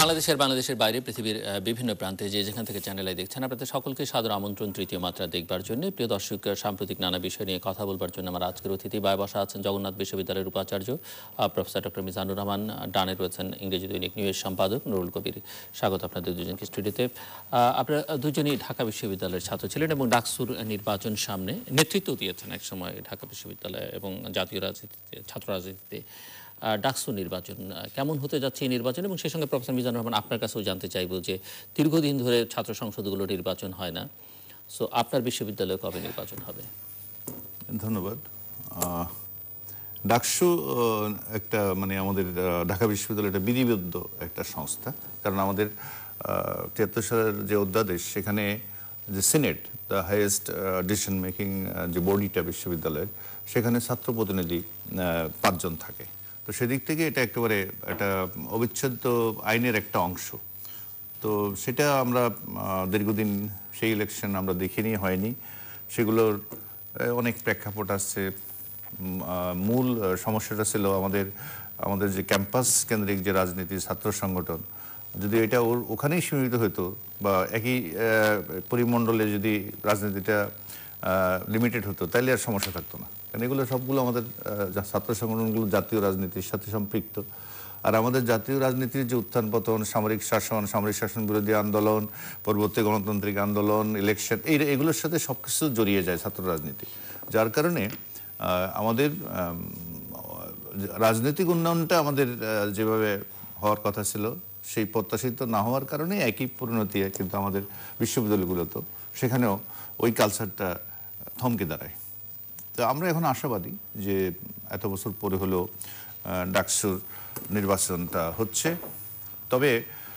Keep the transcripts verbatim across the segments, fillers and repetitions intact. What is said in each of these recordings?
বাংলাদেশের বাংলাদেশের বাইরে পৃথিবীর বিভিন্ন প্রান্তে যে যেখান থেকে চ্যানেলে দেখছেন আপনাদের সকলকে সাদর আমন্ত্রণ তৃতীয় মাত্রা দেখবার জন্য। প্রিয় দর্শক, সাম্প্রতিক নানা বিষয় নিয়ে কথা বলবার জন্য আমার আজকের অতিথি বায় বসা আছেন জগন্নাথ বিশ্ববিদ্যালয়ের উপাচার্য প্রফেসর ডক্টর মিজানুর রহমান, ডানে রয়েছেন ইংরেজি দৈনিক নিউজের সম্পাদক নুরুল কবির। স্বাগত আপনাদের দুজনকে স্টুডিওতে। আপনারা দুজনেই ঢাকা বিশ্ববিদ্যালয়ের ছাত্র ছিলেন এবং ডাকসুর নির্বাচন সামনে নেতৃত্ব দিয়েছেন একসময় ঢাকা বিশ্ববিদ্যালয় এবং জাতীয় রাজনীতিতে, ছাত্র রাজনীতিতে। ডাকসু নির্বাচন কেমন হতে যাচ্ছে এই নির্বাচন, এবং সেই সঙ্গে প্রফেসর মিজানুর রহমান আপনার কাছেও জানতে চাইব যে দীর্ঘদিন ধরে ছাত্র সংসদগুলো নির্বাচন হয় না, সো আপনার বিশ্ববিদ্যালয়ে কবে নির্বাচন হবে? ধন্যবাদ। ডাকসু একটা মানে আমাদের ঢাকা বিশ্ববিদ্যালয় একটা বিধিবদ্ধ একটা সংস্থা, কারণ আমাদের তিয়াত্তর সালের যে অধ্যাদেশ সেখানে যে senate, the highest decision making যে বডিটা বিশ্ববিদ্যালয়ের, সেখানে ছাত্র প্রতিনিধি পাঁচজন থাকে। তো সেদিক থেকে এটা একেবারে একটা অবিচ্ছেদ্য আইনের একটা অংশ। তো সেটা আমরা দীর্ঘদিন সেই ইলেকশন আমরা দেখিনি, হয়নি। সেগুলোর অনেক প্রেক্ষাপট আসছে। মূল সমস্যাটা ছিল আমাদের আমাদের যে ক্যাম্পাস কেন্দ্রিক যে রাজনীতি, ছাত্র সংগঠন, যদি এটা ওর ওখানেই সীমিত হতো বা একই পরিমণ্ডলে যদি রাজনীতিটা লিমিটেড হতো তাহলে আর সমস্যা থাকতো না, কারণ এগুলো সবগুলো আমাদের ছাত্র সংগঠনগুলো জাতীয় রাজনীতির সাথে সম্পৃক্ত। আর আমাদের জাতীয় রাজনীতির যে উত্থান পতন, সামরিক শাসন, সামরিক শাসন বিরোধী আন্দোলন, পরবর্তী গণতান্ত্রিক আন্দোলন, ইলেকশন, এই এগুলোর সাথে সব কিছু জড়িয়ে যায় ছাত্র রাজনীতি। যার কারণে আমাদের রাজনৈতিক উন্নয়নটা আমাদের যেভাবে হওয়ার কথা ছিল সেই প্রত্যাশিত না হওয়ার কারণে একই পরিণতি কিন্তু আমাদের বিশ্ববিদ্যালয়গুলোতে, সেখানেও ওই কালচারটা থমকে দাঁড়ায়। তো আমরা এখন আশাবাদী যে এত বছর পরে হলেও ডাকসুর নির্বাচনটা হচ্ছে। তবে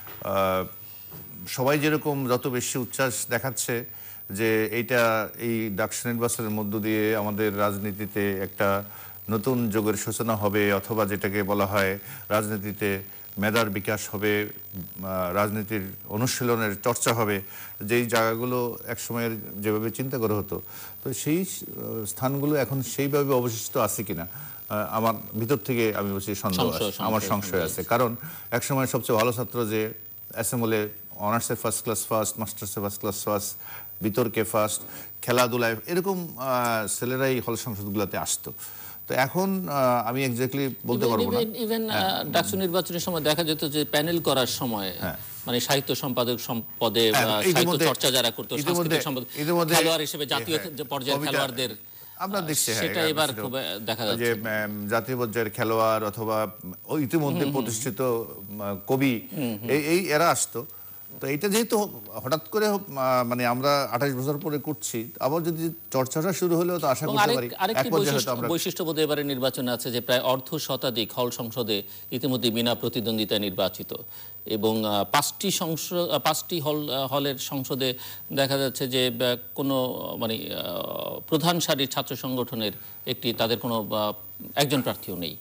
সবাই যেরকম যত বেশি উচ্ছ্বাস দেখাচ্ছে যে এইটা এই ডাকসু নির্বাচনের মধ্য দিয়ে আমাদের রাজনীতিতে একটা নতুন যুগের সূচনা হবে, অথবা যেটাকে বলা হয় রাজনীতিতে মেধার বিকাশ হবে, রাজনীতির অনুশীলনের চর্চা হবে, যেই জায়গাগুলো একসময়ের যেভাবে চিন্তা করা হতো, তো সেই স্থানগুলো এখন সেইভাবে অবশিষ্ট আছে কিনা আমার ভিতর থেকে আমি বলছি সন্দেহ আছে, আমার সংশয় আছে। কারণ একসময় সবচেয়ে ভালো ছাত্র যে অ্যাসেম্বলে অনার্সে ফার্স্ট ক্লাস ফার্স্ট, মাস্টার্সে ফার্স্ট ক্লাস ফার্স্ট, বিতর্কে ফার্স্ট, খেলাধুলায়, এরকম ছেলেরাই হল সংসদগুলোতে আসতো। তো এখন আমি এক্স্যাক্টলি বলতে পারবো না। ইভেন ডাকসু নির্বাচনের সময় দেখা যেত যে প্যানেল করার সময় মানে সাহিত্য সম্পাদক পদে, সাহিত্য চর্চা যারা করতো, সাংস্কৃতিক সম্পাদক, খেলোয়াড় হিসেবে জাতীয় পর্যায়ের খেলোয়াড়দের আমরা দেখছি সেটা এবার খুব দেখা যাচ্ছে যে জাতীয় পর্যায়ের খেলোয়াড় অথবা ইতিমধ্যে প্রতিষ্ঠিত কবি, এই এরা আসতো। তো এটা যেহেতু হঠাৎ করে মানে আমরা আঠাশ বছর পরে করছি, আবার যদি চর্চাটা শুরু হলেও তো আশা করতে পারি আরেকটি বৈশিষ্ট্য বোধ এবারে নির্বাচনে আছে যে প্রায় অর্ধ শতাধিক হল সংসদে ইতিমধ্যে বিনা প্রতিদ্বন্দ্বিতায় নির্বাচিত, এবং পাঁচটি সংসদ পাঁচটি হল হলের সংসদে দেখা যাচ্ছে যে কোনো মানে প্রধান সারির ছাত্র সংগঠনের একটি তাদের কোনো একজন প্রার্থীও নেই।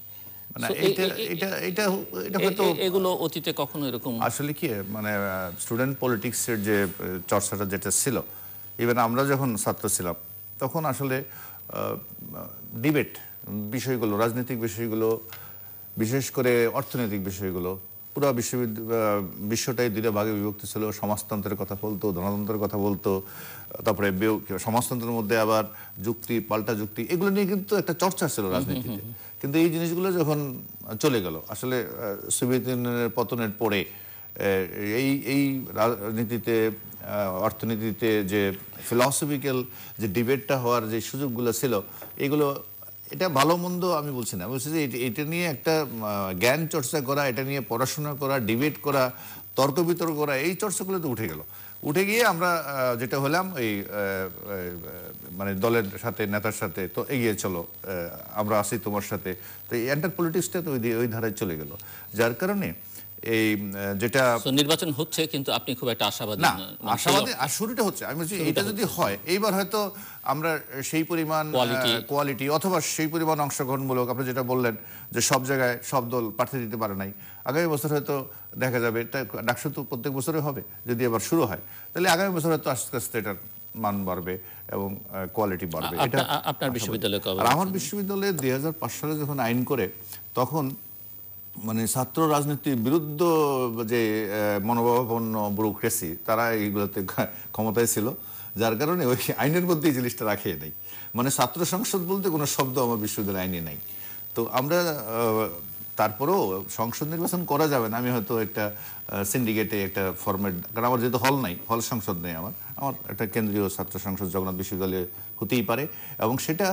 এগুলো অতীতে কখনো এরকম আসলে কি মানে স্টুডেন্ট পলিটিক্সের যে চর্চাটা যেটা ছিল, ইভেন আমরা যখন ছাত্র ছিলাম তখন আসলে ডিবেট বিষয়গুলো, রাজনৈতিক বিষয়গুলো, বিশেষ করে অর্থনৈতিক বিষয়গুলো, পুরো বিশ্ববিদ্যালয় বিশ্বটাই দুইটা ভাগে বিভক্ত ছিল। সমাজতন্ত্রের কথা বলতো, ধনতন্ত্রের কথা বলতো, তারপরে সমাজতন্ত্রের মধ্যে আবার যুক্তি, পাল্টা যুক্তি, এগুলো নিয়ে কিন্তু একটা চর্চা ছিল রাজনীতিতে। কিন্তু এই জিনিসগুলো যখন চলে গেল, আসলে সোভিয়েত ইউনিয়নের পতনের পরে এই এই রাজনীতিতে, অর্থনীতিতে যে ফিলসফিক্যাল যে ডিবেটটা হওয়ার যে সুযোগগুলো ছিল, এগুলো এটা ভালো মন্দ আমি বলছি না, বলছি যে এটা নিয়ে একটা জ্ঞান চর্চা করা, এটা নিয়ে পড়াশোনা করা, ডিবেট করা, তর্ক বিতর্ক করা, এই চর্চাগুলো তো উঠে গেল। উঠে গিয়ে আমরা যেটা হলাম এই মানে দলের সাথে, নেতার সাথে, তো এগিয়ে চলো, আমরা আসি তোমার সাথে। তো এই এন্টার পলিটিক্সটা তো ওই ওই ধারায় চলে গেল, যার কারণে এই যেটা নির্বাচন হচ্ছে কিন্তু আপনি খুব একটা আশাবাদী না। আশাবাদী আর শুরুটা হচ্ছে, আমি বলছি এটা যদি হয় এইবার হয়তো আমরা সেই পরিমাণ কোয়ালিটি অথবা সেই পরিমাণ অংশগ্রহণমূলক, আপনি যেটা বললেন যে সব জায়গায় সব দল প্রার্থী দিতে পারে নাই, আগামী বছর হয়তো দেখা যাবে। এটা ডাকসু তো প্রত্যেক বছরে হবে, যদি আবার শুরু হয় তাহলে আগামী বছর হয়তো আস্তে আস্তে এটার মান বাড়বে এবং কোয়ালিটি বাড়বে। এটা আপনার বিশ্ববিদ্যালয়ে, আর আমার বিশ্ববিদ্যালয়ে দুই হাজার পাঁচ সালে যখন আইন করে, তখন মানে ছাত্র রাজনীতির বিরুদ্ধ যে মনোভাবাপন্ন ব্যুরোক্রেসি তারা এইগুলোতে ক্ষমতায় ছিল, যার কারণে ওই আইনের মধ্যে এই জিনিসটা রাখে নেই। মানে ছাত্র সংসদ বলতে কোনো শব্দ আমার বিশ্ববিদ্যালয় আইনে নাই। তো আমরা তারপরেও সংসদ নির্বাচন করা যাবে না। আমি হয়তো একটা সিন্ডিকেটে একটা ফরম্যাট, কারণ আমার যেহেতু হল নাই, হল সংসদ নেই আমার, আমার একটা কেন্দ্রীয় ছাত্র সংসদ জগন্নাথ বিশ্ববিদ্যালয়ে হতেই পারে। এবং সেটা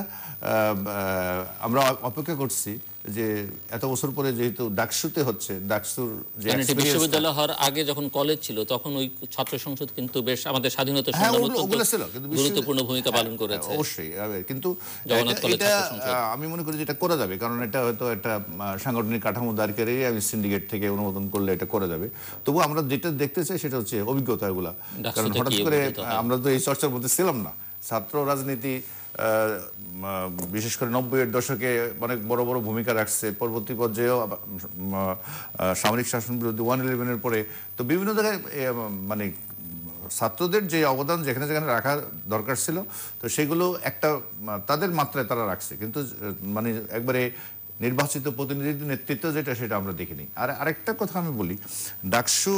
আমরা অপেক্ষা করছি যে এত বছর পরে যেহেতু ডাকসুতে হচ্ছে, ডাকসুর যে বিশ্ববিদ্যালয় হওয়ার আগে যখন কলেজ ছিল তখন ওই ছাত্র সংসদ কিন্তু বেশ আমাদের স্বাধীনতা গুরুত্বপূর্ণ ভূমিকা পালন করেছে। অবশ্যই, কিন্তু এটা আমি মনে করি যেটা করা যাবে, কারণ এটা হয়তো একটা সাংগঠনিক কাঠামো দাঁড় করে আমি সিন্ডিকেট থেকে অনুমোদন করলে এটা করা যাবে। তবু আমরা যেটা দেখতে চাই সেটা হচ্ছে অভিজ্ঞতাগুলা, কারণ হঠাৎ করে আমরা তো এই চর্চার মধ্যে ছিলাম না। ছাত্র রাজনীতি বিশেষ করে নব্বইয়ের দশকে অনেক বড় বড় ভূমিকা রাখছে, পরবর্তী পর্যায়েও সামরিক শাসন বিরোধী ওয়ান ইলেভেনের পরে তো বিভিন্ন জায়গায় মানে ছাত্রদের যে অবদান যেখানে যেখানে রাখা দরকার ছিল, তো সেগুলো একটা তাদের মাত্রায় তারা রাখছে, কিন্তু মানে একবারে নির্বাচিত প্রতিনিধি নেতৃত্ব যেটা সেটা আমরা দেখিনি। আর আরেকটা কথা আমি বলি, ডাকসু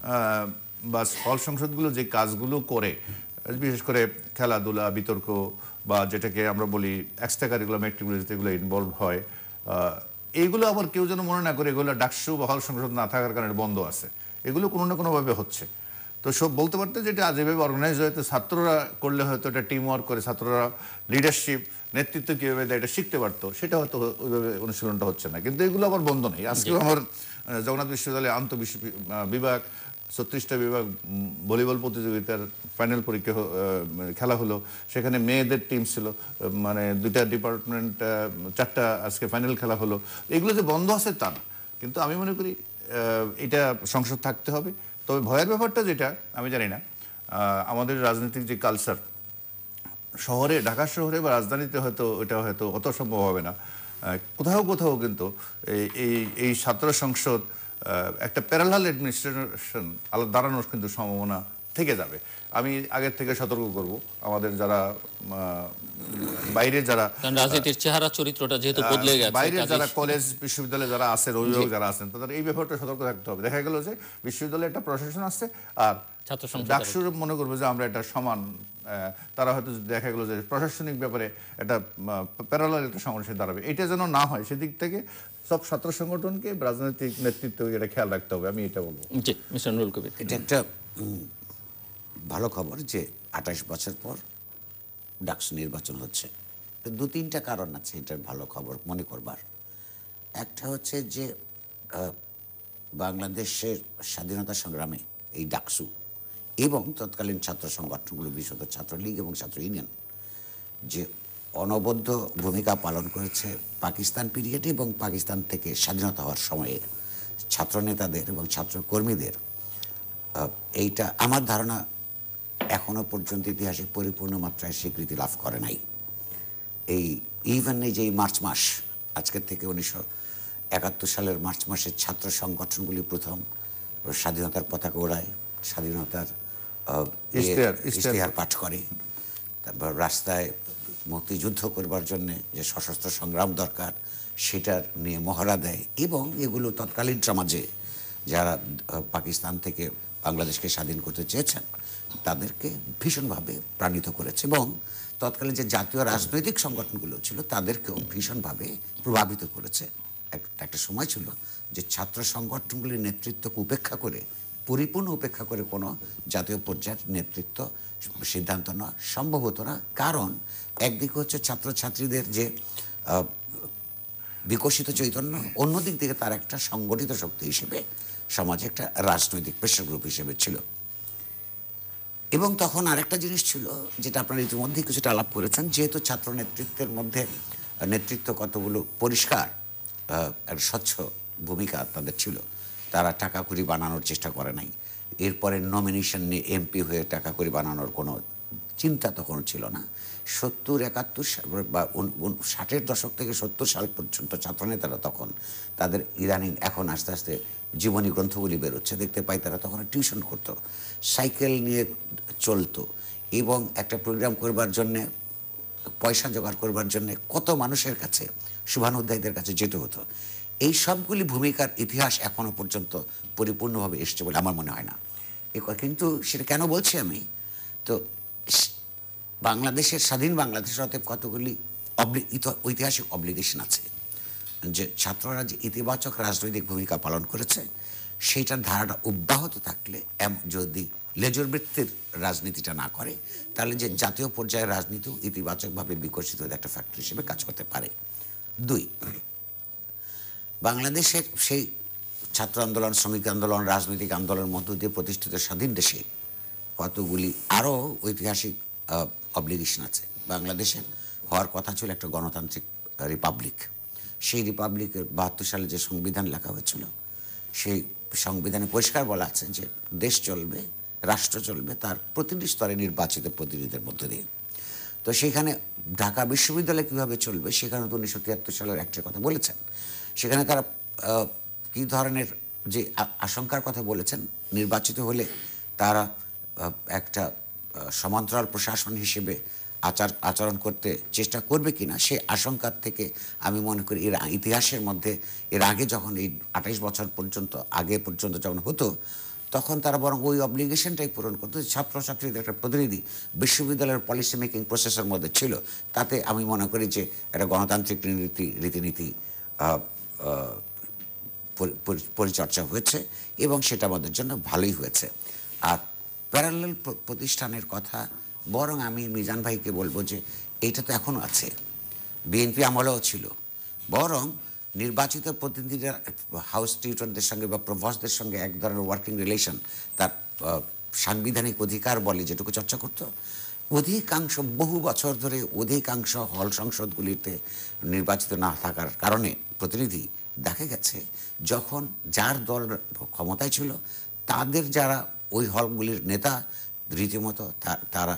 বা হল সংসদগুলো যে কাজগুলো করে, বিশেষ করে খেলাধুলা, বিতর্ক বা যেটাকে আমরা বলি এক্সট্রা কারিকুলাম অ্যাক্টিভিটিস যেগুলো ইনভলভ হয়, এইগুলো আবার কেউ যেন মনে না করে এগুলো ডাকসু বা হল সংসদ না থাকার কারণে বন্ধ আছে। এগুলো কোনো না কোনোভাবে হচ্ছে। তো সব বলতে পারতে যেটা আজ এভাবে অর্গানাইজ হয়তো ছাত্ররা করলে হয়তো এটা টিম ওয়ার্ক করে ছাত্ররা লিডারশিপ নেতৃত্ব কীভাবে দেয় এটা শিখতে পারতো, সেটা হয়তো ওইভাবে অনুশীলনটা হচ্ছে না। কিন্তু এগুলো আবার বন্ধ নেই। আজকেও আমার জগন্নাথ বিশ্ববিদ্যালয়ে আন্তঃ বিভাগ ছত্রিশটা বিভাগ ভলিবল প্রতিযোগিতার ফাইনাল পরীক্ষা খেলা হলো, সেখানে মেয়েদের টিম ছিল, মানে দুইটা ডিপার্টমেন্ট চারটা আজকে ফাইনাল খেলা হলো। এগুলো যে বন্ধ আছে তা না, কিন্তু আমি মনে করি এটা সংসদ থাকতে হবে। তবে ভয়ের ব্যাপারটা যেটা আমি জানি না, আমাদের রাজনৈতিক যে কালচার শহরে, ঢাকা শহরে বা রাজধানীতে হয়তো এটা হয়তো অত সম্ভব হবে না। কোথাও কোথাও কিন্তু এই এই ছাত্র সংসদ একটা প্যারালাল অ্যাডমিনিস্ট্রেশন আলাদা দাঁড়ানোর কিন্তু সম্ভাবনা থেকে যাবে। আমি আগের থেকে সতর্ক করব আমাদের যারা বাইরে যারা রাজনীতির চেহারা চরিত্রটা যেহেতু বদলে গেছে, বাইরে যারা কলেজ বিশ্ববিদ্যালয়ে যারা আছেন, অভিভাবক যারা আছেন, তাদের এই ব্যাপারটা সতর্ক থাকতে হবে। দেখা গেল যে বিশ্ববিদ্যালয়ে একটা প্রশাসন আছে আর ডাকসুর মনে করবে যে আমরা এটা সমান, তারা হয়তো দেখা গেল যে প্রশাসনিক ব্যাপারে একটা প্যারালাল একটা সমস্যা দাঁড়াবে। এটা যেন না হয় সেদিক থেকে সব ছাত্র সংগঠনকে রাজনৈতিক নেতৃত্ব এটা খেয়াল রাখতে হবে, আমি এটা বলবো। জি, মিস্টার নুরুল কবির। এটা একটা ভালো খবর যে আঠাশ বছর পর ডাকসু নির্বাচন হচ্ছে। দু তিনটা কারণ আছে এটার ভালো খবর মনে করবার। একটা হচ্ছে যে বাংলাদেশের স্বাধীনতা সংগ্রামে এই ডাকসু এবং তৎকালীন ছাত্র সংগঠনগুলো, বিশেষত ছাত্রলীগ এবং ছাত্র ইউনিয়ন, যে অনবদ্য ভূমিকা পালন করেছে পাকিস্তান পিরিয়ডে এবং পাকিস্তান থেকে স্বাধীনতা হওয়ার সময়ে ছাত্র নেতাদের এবং ছাত্র কর্মীদের, এইটা আমার ধারণা এখনো পর্যন্ত ইতিহাসে পরিপূর্ণ মাত্রায় স্বীকৃতি লাভ করে নাই। এই ইভেন এই যে মার্চ মাস, আজকের থেকে উনিশশো একাত্তর সালের মার্চ মাসের ছাত্র সংগঠনগুলি প্রথম স্বাধীনতার পতাকা ওড়ায়, স্বাধীনতার ইশতেহার পাঠ করে, তারপর রাস্তায় মুক্তিযুদ্ধ করবার জন্যে যে সশস্ত্র সংগ্রাম দরকার সেটার নিয়ে মহড়া দেয়, এবং এগুলো তৎকালীন সমাজে যারা পাকিস্তান থেকে বাংলাদেশকে স্বাধীন করতে চেয়েছেন তাদেরকে ভীষণভাবে প্রাণিত করেছে, এবং তৎকালীন যে জাতীয় রাজনৈতিক সংগঠনগুলো ছিল তাদেরকেও ভীষণভাবে প্রভাবিত করেছে। একটা সময় ছিল যে ছাত্র সংগঠনগুলির নেতৃত্বকে উপেক্ষা করে, পরিপূর্ণ উপেক্ষা করে কোনো জাতীয় পর্যায়ের নেতৃত্ব সিদ্ধান্ত নেওয়া সম্ভব হতো না। কারণ একদিকে হচ্ছে ছাত্রছাত্রীদের যে বিকশিত চৈতন্য, অন্যদিক থেকে তার একটা সংগঠিত শক্তি হিসেবে সমাজে একটা রাজনৈতিক প্রেশার গ্রুপ হিসেবে ছিল। এবং তখন আরেকটা জিনিস ছিল যেটা আপনারা ইতিমধ্যেই কিছুটা আলাপ করেছেন, যেহেতু ছাত্র নেতৃত্বের মধ্যে নেতৃত্ব কতগুলো পরিষ্কার একটা স্বচ্ছ ভূমিকা তাদের ছিল, তারা টাকা কড়ি বানানোর চেষ্টা করে নাই। এরপরে নমিনেশন নিয়ে এমপি হয়ে টাকা কড়ি বানানোর কোনো চিন্তা তখন ছিল না। সত্তর একাত্তর বা ষাটের দশক থেকে সত্তর সাল পর্যন্ত ছাত্রনেতারা তখন তাদের ইদানিং এখন আস্তে আস্তে জীবনী গ্রন্থগুলি বেরোচ্ছে, দেখতে পাই তারা তখন টিউশন করতো, সাইকেল নিয়ে চলতো, এবং একটা প্রোগ্রাম করবার জন্যে পয়সা জোগাড় করবার জন্যে কত মানুষের কাছে, শুভানুধ্যায়ীদের কাছে যেতে হতো। এই সবগুলি ভূমিকার ইতিহাস এখনো পর্যন্ত পরিপূর্ণভাবে এসছে বলে আমার মনে হয় না। কিন্তু সেটা কেন বলছি আমি, তো বাংলাদেশের স্বাধীন বাংলাদেশের অতএব কতগুলি ঐতিহাসিক অব্লিগেশন আছে যে ছাত্ররা যে ইতিবাচক রাজনৈতিক ভূমিকা পালন করেছে সেইটার ধারাটা অব্যাহত থাকলে, যদি লেজুর বৃত্তির রাজনীতিটা না করে, তাহলে যে জাতীয় পর্যায়ের রাজনীতি ইতিবাচকভাবে বিকশিত একটা ফ্যাক্টর হিসেবে কাজ করতে পারে। দুই, বাংলাদেশের সেই ছাত্র আন্দোলন, শ্রমিক আন্দোলন, রাজনৈতিক আন্দোলনের মধ্য দিয়ে প্রতিষ্ঠিত স্বাধীন দেশে কতগুলি আরও ঐতিহাসিক অব্লিগেশন আছে। বাংলাদেশের হওয়ার কথা ছিল একটা গণতান্ত্রিক রিপাবলিক। সেই রিপাবলিকের বাহাত্তর সালে যে সংবিধান লেখা হয়েছিল, সেই সংবিধানে পরিষ্কার বলা আছে যে দেশ চলবে, রাষ্ট্র চলবে তার প্রতিটি স্তরে নির্বাচিত প্রতিনিধিদের মধ্য দিয়ে। তো সেখানে ঢাকা বিশ্ববিদ্যালয় কীভাবে চলবে, সেখানে তো উনিশশো তিয়াত্তর সালের একটা কথা বলেছেন। সেখানে তারা কী ধরনের যে আশঙ্কার কথা বলেছেন, নির্বাচিত হলে তারা একটা সমান্তরাল প্রশাসন হিসেবে আচার আচরণ করতে চেষ্টা করবে কিনা, সে আশঙ্কার থেকে আমি মনে করি এর ইতিহাসের মধ্যে এর আগে যখন এই আঠাইশ বছর পর্যন্ত আগে পর্যন্ত যখন হতো, তখন তারা বরং ওই অব্লিগেশনটাই পূরণ করতো। ছাত্রছাত্রীদের একটা প্রতিনিধি বিশ্ববিদ্যালয়ের পলিসি মেকিং প্রসেসের মধ্যে ছিল, তাতে আমি মনে করি যে একটা গণতান্ত্রিক রীতি রীতিনীতি পরিচর্যা হয়েছে এবং সেটা আমাদের জন্য ভালোই হয়েছে। আর প্যারালাল প্রতিষ্ঠানের কথা বরং আমি মিজান ভাইকে বলবো যে এইটা তো এখনও আছে, বিএনপি আমলেও ছিল, বরং নির্বাচিত প্রতিনিধিরা হাউস টিউটরদের সঙ্গে বা প্রভোস্টদের সঙ্গে এক ধরনের ওয়ার্কিং রিলেশন, তার সাংবিধানিক অধিকার বলে যেটুকু চর্চা করত, অধিকাংশ বহু বছর ধরে অধিকাংশ হল সংসদগুলিতে নির্বাচিত না থাকার কারণে প্রতিনিধি দেখা গেছে যখন যার দল ক্ষমতায় ছিল তাদের যারা ওই হলগুলির নেতা রীতিমতো তারা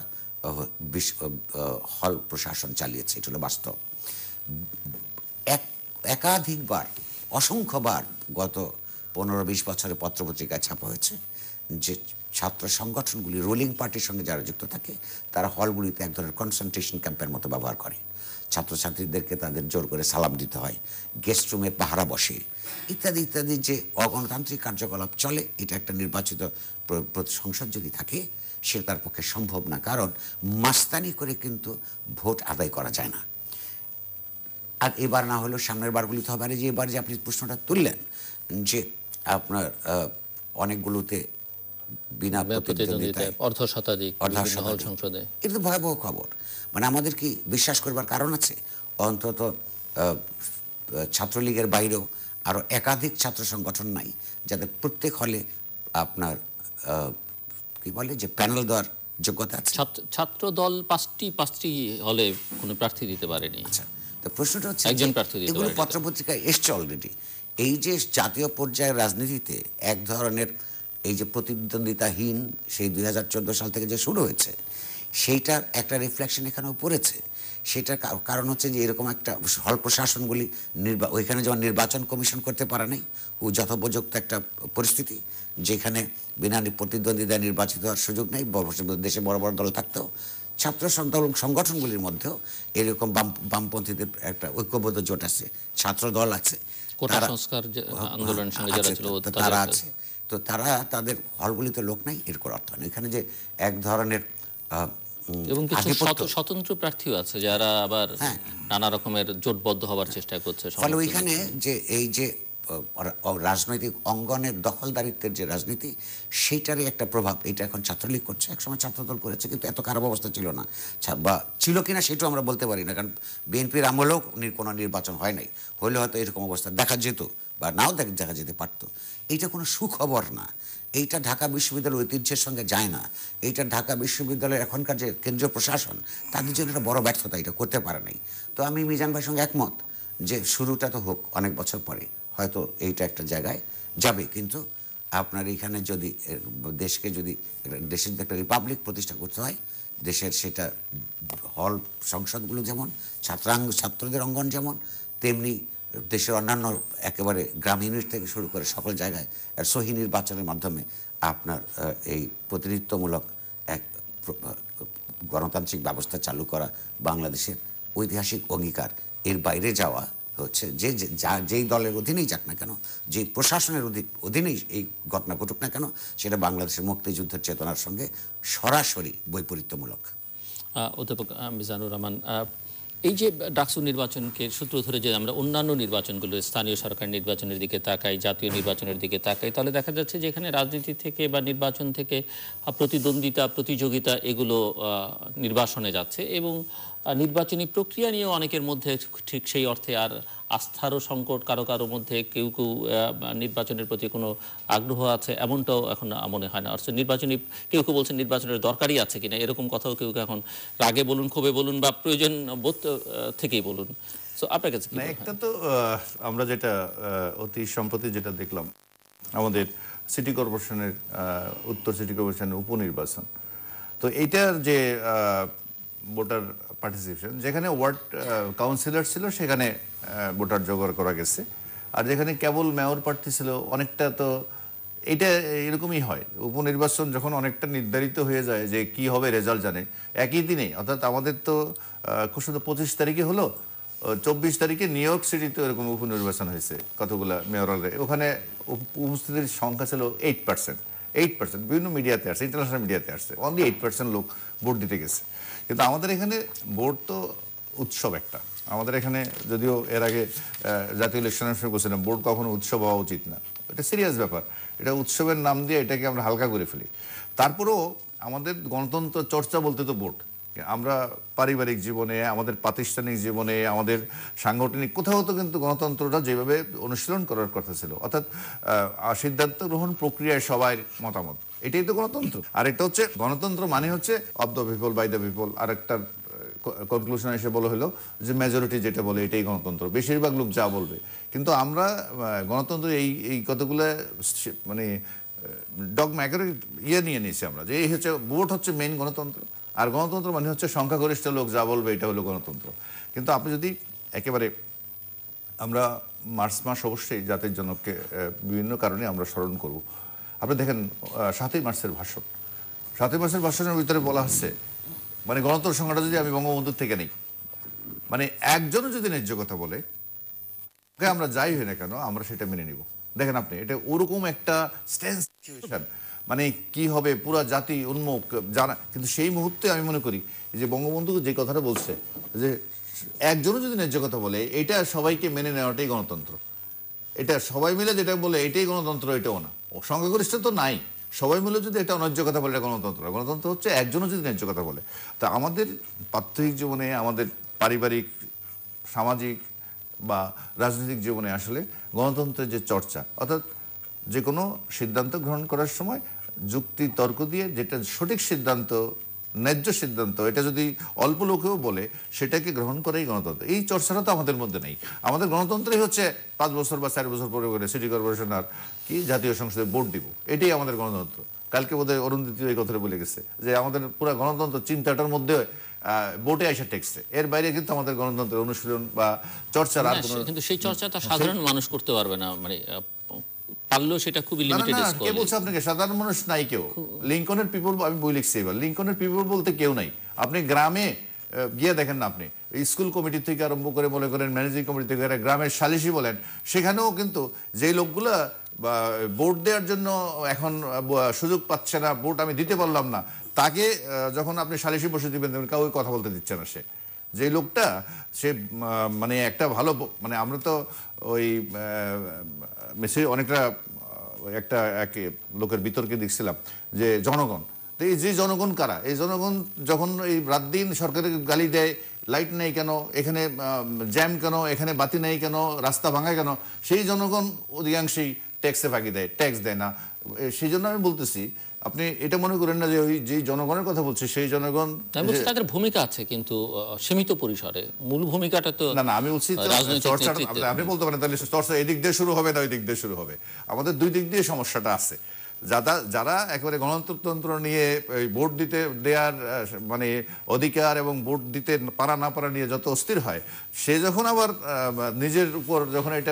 হল প্রশাসন চালিয়েছে। এটা হলো বাস্তব। এক একাধিকবার অসংখ্যবার গত পনেরো বিশ বছরে পত্রপত্রিকায় ছাপা হয়েছে যে ছাত্র সংগঠনগুলি রুলিং পার্টির সঙ্গে যারা যুক্ত থাকে তারা হলগুলিতে এক ধরনের কনসেন্ট্রেশন ক্যাম্পের মতো ব্যবহার করে। ছাত্রছাত্রীদেরকে তাদের জোর করে সালাম দিতে হয়, গেস্ট রুমে পাহারা বসে, ইত্যাদি ইত্যাদি যে অগণতান্ত্রিক কার্যকলাপ চলে, এটা একটা নির্বাচিত সংসদ যদি থাকে সে তার পক্ষে সম্ভব না, কারণ মাস্তানি করে কিন্তু ভোট আদায় করা যায় না। আর এবার না হলেও সামনের বারগুলিতে হবে। আর যে এবার যে আপনি প্রশ্নটা তুললেন যে আপনার অনেকগুলোতে বিনা প্রতিদ্বন্দ্বিতায় অর্ধ শতাধিক সংসদে, এটা তো ভয়াবহ খবর। মানে আমাদের কি বিশ্বাস করবার কারণ আছে? অন্তত ছাত্রলীগের বাইরেও আরও একাধিক ছাত্র সংগঠন নাই যাদের প্রত্যেক হলে আপনার কি বলে যে প্যানেল দেওয়ার যোগ্যতা আছে। ছাত্র দল পাঁচটি পাঁচটি হলে কোনো প্রার্থী দিতে পারেনি। আচ্ছা, তো প্রশ্নটা হচ্ছে একজন প্রার্থী দিতে এগুলো পত্রপত্রিকায় এসছে অলরেডি। এই যে জাতীয় পর্যায়ের রাজনীতিতে এক ধরনের এই যে প্রতিদ্বন্দ্বিতাহীন সেই দুই হাজার চোদ্দো সাল থেকে যে শুরু হয়েছে, সেইটার একটা রিফ্লেকশন এখানেও পড়েছে। সেটার কারণ হচ্ছে যে এরকম একটা হল প্রশাসনগুলি নির্বা ওইখানে যেমন নির্বাচন কমিশন করতে পারে নাই, ও যথোপযুক্ত একটা পরিস্থিতি যেখানে বিনা প্রতিদ্বন্দ্বিতা নির্বাচিত হওয়ার সুযোগ নেই। দেশে বড় বড় দল থাকতেও ছাত্র সংগঠনগুলির মধ্যেও এরকম বাম বামপন্থীদের একটা ঐক্যবদ্ধ জোট আছে, ছাত্র দল আছে, তারা আছে। তো তারা তাদের হলগুলিতে লোক নাই, এর কোনো অর্থ নেই। এখানে যে এক ধরনের এবং কিছু স্বতন্ত্র প্রার্থীও আছে যারা আবার নানা রকমের জোটবদ্ধ হবার চেষ্টা করছে। ফলে ওইখানে যে এই যে রাজনৈতিক অঙ্গনের দখলদারিত্বের যে রাজনীতি, সেইটারই একটা প্রভাব এটা এখন ছাত্রলীগ করছে। একসময় ছাত্রদল করেছে, কিন্তু এত খারাপ অবস্থা ছিল না, বা ছিল কিনা সেটাও আমরা বলতে পারি না, কারণ বিএনপির আমলেও কোনো নির্বাচন হয় নাই। হলে হয়তো এরকম অবস্থা দেখা যেত বা নাও দেখা যেতে পারতো। এইটা কোনো সুখবর না। এইটা ঢাকা বিশ্ববিদ্যালয়ের ঐতিহ্যের সঙ্গে যায় না। এইটা ঢাকা বিশ্ববিদ্যালয়ের এখনকার যে কেন্দ্রীয় প্রশাসন, তাদের জন্য একটা বড় ব্যর্থতা, এটা করতে পারে নাই। তো আমি মিজান ভাইয়ের সঙ্গে একমত যে শুরুটা তো হোক, অনেক বছর পরে হয়তো এইটা একটা জায়গায় যাবে। কিন্তু আপনার এখানে যদি দেশকে যদি দেশের একটা রিপাবলিক প্রতিষ্ঠা করতে হয়, দেশের সেটা হল সংসদগুলো যেমন ছাত্রাঙ্গ ছাত্রদের অঙ্গন যেমন, তেমনি দেশের অন্যান্য একেবারে গ্রাম ইউনিট থেকে শুরু করে সকল জায়গায় সহি নির্বাচনের মাধ্যমে আপনার এই প্রতিনিধিত্বমূলক এক গণতান্ত্রিক ব্যবস্থা চালু করা বাংলাদেশের ঐতিহাসিক অঙ্গীকার। এর বাইরে যাওয়া হচ্ছে যে যে- যা- যেই দলের অধীনেই যাক না কেন, যে প্রশাসনের অধী- অধীনেই এই ঘটনা ঘটুক না কেন, সেটা বাংলাদেশের মুক্তিযুদ্ধের চেতনার সঙ্গে সরাসরি বৈপরীত্যমূলক। আহ, অধ্যাপক আহ, মিজানুর রহমান, আহ, এই যে ডাকসু নির্বাচনকে সূত্র ধরে যে আমরা অন্যান্য নির্বাচনগুলো, স্থানীয় সরকার নির্বাচনের দিকে তাকাই, জাতীয় নির্বাচনের দিকে তাকাই, তাহলে দেখা যাচ্ছে যে এখানে রাজনীতি থেকে বা নির্বাচন থেকে আহ, প্রতিদ্বন্দ্বিতা, প্রতিযোগিতা এগুলো আহ, নির্বাসনে যাচ্ছে এবং আহ, নির্বাচনী প্রক্রিয়া নিয়েও অনেকের মধ্যে ঠিক সেই অর্থে আর আস্থারও সংকট, কারো কারো মধ্যে কেউ কেউ আহ, নির্বাচনের প্রতি কোনো আগ্রহ আছে এমনটাও এখন মনে হয় না। অর্থাৎ নির্বাচনী, কেউ কেউ বলছেন নির্বাচনের দরকারই আছে কিনা, এরকম কথাও কেউ কেউ এখন রাগে বলুন, ক্ষোভে বলুন বা প্রয়োজন বোধ আহ, থেকেই বলুন। সো আপনার কাছে কি না, মনে হয়? একটা তো আহ, আমরা যেটা আহ, অতি সম্প্রতি যেটা দেখলাম, আমাদের সিটি কর্পোরেশনের আহ, উত্তর সিটি কর্পোরেশনের উপনির্বাচন, তো এইটার যে ভোটার পার্টিসিপেশন, যেখানে ওয়ার্ড কাউন্সিলর ছিল সেখানে ভোটার জোগাড় করা গেছে, আর যেখানে কেবল মেয়র প্রার্থী ছিল অনেকটা, তো এটা এরকমই হয়। উপনির্বাচন যখন অনেকটা নির্ধারিত হয়ে যায় যে কি হবে রেজাল্ট জানে একই দিনে, অর্থাৎ আমাদের তো শুধু পঁচিশ তারিখে হলো, চব্বিশ তারিখে নিউ ইয়র্ক সিটিতে এরকম উপনির্বাচন হয়েছে কতগুলো মেয়রাল, ওখানে উপ- উপস্থিতির সংখ্যা ছিল এইট পার্সেন্ট এইট পার্সেন্ট বিভিন্ন মিডিয়াতে আসছে, ইন্টারন্যাশনাল মিডিয়াতে আসছে, অনলি এইট পার্সেন্ট লোক ভোট দিতে গেছে। কিন্তু আমাদের এখানে ভোট তো উৎসব একটা। আমাদের এখানে যদিও এর আগে আহ, জাতীয় ইলেকশনের সময় বলছিলাম ভোট কখনো উৎসব হওয়া উচিত না, এটা সিরিয়াস ব্যাপার, এটা উৎসবের নাম দিয়ে এটাকে আমরা হালকা করে ফেলি। তারপরেও আমাদের গণতন্ত্র চর্চা বলতে তো ভোট, আমরা পারিবারিক জীবনে, আমাদের প্রাতিষ্ঠানিক জীবনে, আমাদের সাংগঠনিক কোথাও তো কিন্তু গণতন্ত্রটা যেভাবে অনুশীলন করার কথা ছিল, অর্থাৎ আহ, সিদ্ধান্ত গ্রহণ প্রক্রিয়ায় সবাই মতামত, এটাই তো গণতন্ত্র। আর এটা হচ্ছে গণতন্ত্র মানে হচ্ছে of the people by the people. আর একটা কনক্লুশন এসে বলা হলো যে মেজরিটি যেটা বলে এটাই গণতন্ত্র, বেশিরভাগ লোক যা বলবে। কিন্তু আমরা আহ, গণতন্ত্র এই এই কতগুলো মানে ডগমা একেবারে ইয়ে নিয়ে নিয়েছি আমরা, যে এই হচ্ছে ভোট হচ্ছে মেইন গণতন্ত্র, আর গণতন্ত্র মানে হচ্ছে সংখ্যাগরিষ্ঠ লোক যা বলবে এটা হলো গণতন্ত্র। কিন্তু আপনি যদি একেবারে, আমরা মার্চ মাস অবশ্যই জাতির জনককে আহ, বিভিন্ন কারণে আমরা স্মরণ করব। আপনি দেখেন আহ, সাতই মার্চের ভাষণ, সাতই মার্চের ভাষণের ভিতরে বলা হচ্ছে মানে গণতন্ত্র সংখ্যাটা যদি আমি বঙ্গবন্ধুর থেকে নেই, মানে একজনও যদি ন্যায্য কথা বলে ওকে আমরা যাই হই না কেন আমরা সেটা মেনে নিব। দেখেন আপনি, এটা ওরকম একটা স্ট্যান্স, মানে কি হবে পুরা জাতি উন্মুখ জানা। কিন্তু সেই মুহূর্তে আমি মনে করি যে বঙ্গবন্ধু যে কথাটা বলছে যে একজনও যদি ন্যায্য কথা বলে এটা সবাইকে মেনে নেওয়াটাই গণতন্ত্র, এটা সবাই মিলে যেটা বলে এটাই গণতন্ত্র, এটাও না। ও সংখ্যাগরিষ্ঠ তো নাই, সবাই মিলে যদি এটা ন্যায্য কথা বলে এটা গণতন্ত্র। গণতন্ত্র হচ্ছে একজনও যদি ন্যায্য কথা বলে। তা আমাদের প্রাত্যহিক জীবনে, আমাদের পারিবারিক, সামাজিক বা রাজনৈতিক জীবনে আসলে গণতন্ত্রের যে চর্চা, অর্থাৎ যে কোনো সিদ্ধান্ত গ্রহণ করার সময় যুক্তি তর্ক দিয়ে যেটা সঠিক সিদ্ধান্ত, ন্যায্য সিদ্ধান্ত, এটা যদি অল্প লোকেও বলে সেটাকে গ্রহণ করাই গণতন্ত্র। এই চর্চাটা তো আমাদের মধ্যে নেই। আমাদের গণতন্ত্রই হচ্ছে পাঁচ বছর বা চার বছর পরে করে সিটি কর্পোরেশন আর কি জাতীয় সংসদে ভোট দিব, এটাই আমাদের গণতন্ত্র। কালকে বোধহয় অরুন্ধতী এই কথাটা বলে গেছে যে আমাদের পুরো গণতন্ত্র চিন্তাটার মধ্যে ভোটে আসা টেক্সটে, এর বাইরে কিন্তু আমাদের গণতন্ত্রের অনুশীলন বা চর্চার আর কোনো। কিন্তু সেই চর্চাটা সাধারণ মানুষ করতে পারবে না, মানে আহ, পারলেও সেটা খুবই না না লিমিটেড না, কে স্কোপ। বলছে আপনাকে সাধারণ মানুষ নাই কেউ? লিঙ্কনের পিপল, আমি বই লিখছি এবার, লিঙ্কনের পিপল বলতে কেউ নাই। আপনি গ্রামে আহ, গিয়ে দেখেন না, আপনি স্কুল কমিটি থেকে আরম্ভ করে মনে করেন ম্যানেজিং কমিটি থেকে গ্রামের সালিশি বলেন, সেখানেও কিন্তু যেই লোকগুলা বা ভোট দেওয়ার জন্য এখন আহ, সুযোগ পাচ্ছে না, ভোট আমি দিতে পারলাম না, তাকে আহ, যখন আপনি সালিশি বসে দিবেন কাউকে কথা বলতে দিচ্ছে না। সে যে লোকটা সে আহ, মানে একটা ভালো ব- মানে আমরা তো ওই মেসেজ অনেকটা আহ, একটা এক লোকের বিতর্কে দেখছিলাম যে জনগণ, তো এই যে জনগণ কারা? এই জনগণ যখন এই রাত দিন সরকারের গালি দেয়, লাইট নেই কেন, এখানে জ্যাম কেন, এখানে বাতি নেই কেন, রাস্তা ভাঙা কেন, সেই জনগণ অধিকাংশই ট্যাক্সে ফাঁকি দেয়, ট্যাক্স দেয় না। এ, সেই জন্য আমি বলতেছি, আপনি এটা মনে করেন না যে ওই যে জনগণের কথা বলছি সেই জনগণ, আমি বলছি তাদের ভূমিকা আছে কিন্তু আহ, সীমিত পরিসরে, মূল ভূমিকাটা তো না না আমি বলছি তো রাজনৈতিক চর্চা, নেতৃত্বে। আপনি বলতে পারেন তাহলে চর্চা এদিক দিয়ে শুরু হবে না ওই দিক দিয়ে শুরু হবে। আমাদের দুই দিক দিয়ে সমস্যাটা আছে। যারা যারা একেবারে গণতন্ত্র নিয়ে এই ভোট দিতে দেওয়ার আহ, মানে অধিকার এবং ভোট দিতে পারা না পারা নিয়ে যত অস্থির হয়, সে যখন আবার আহ, নিজের উপর যখন এটা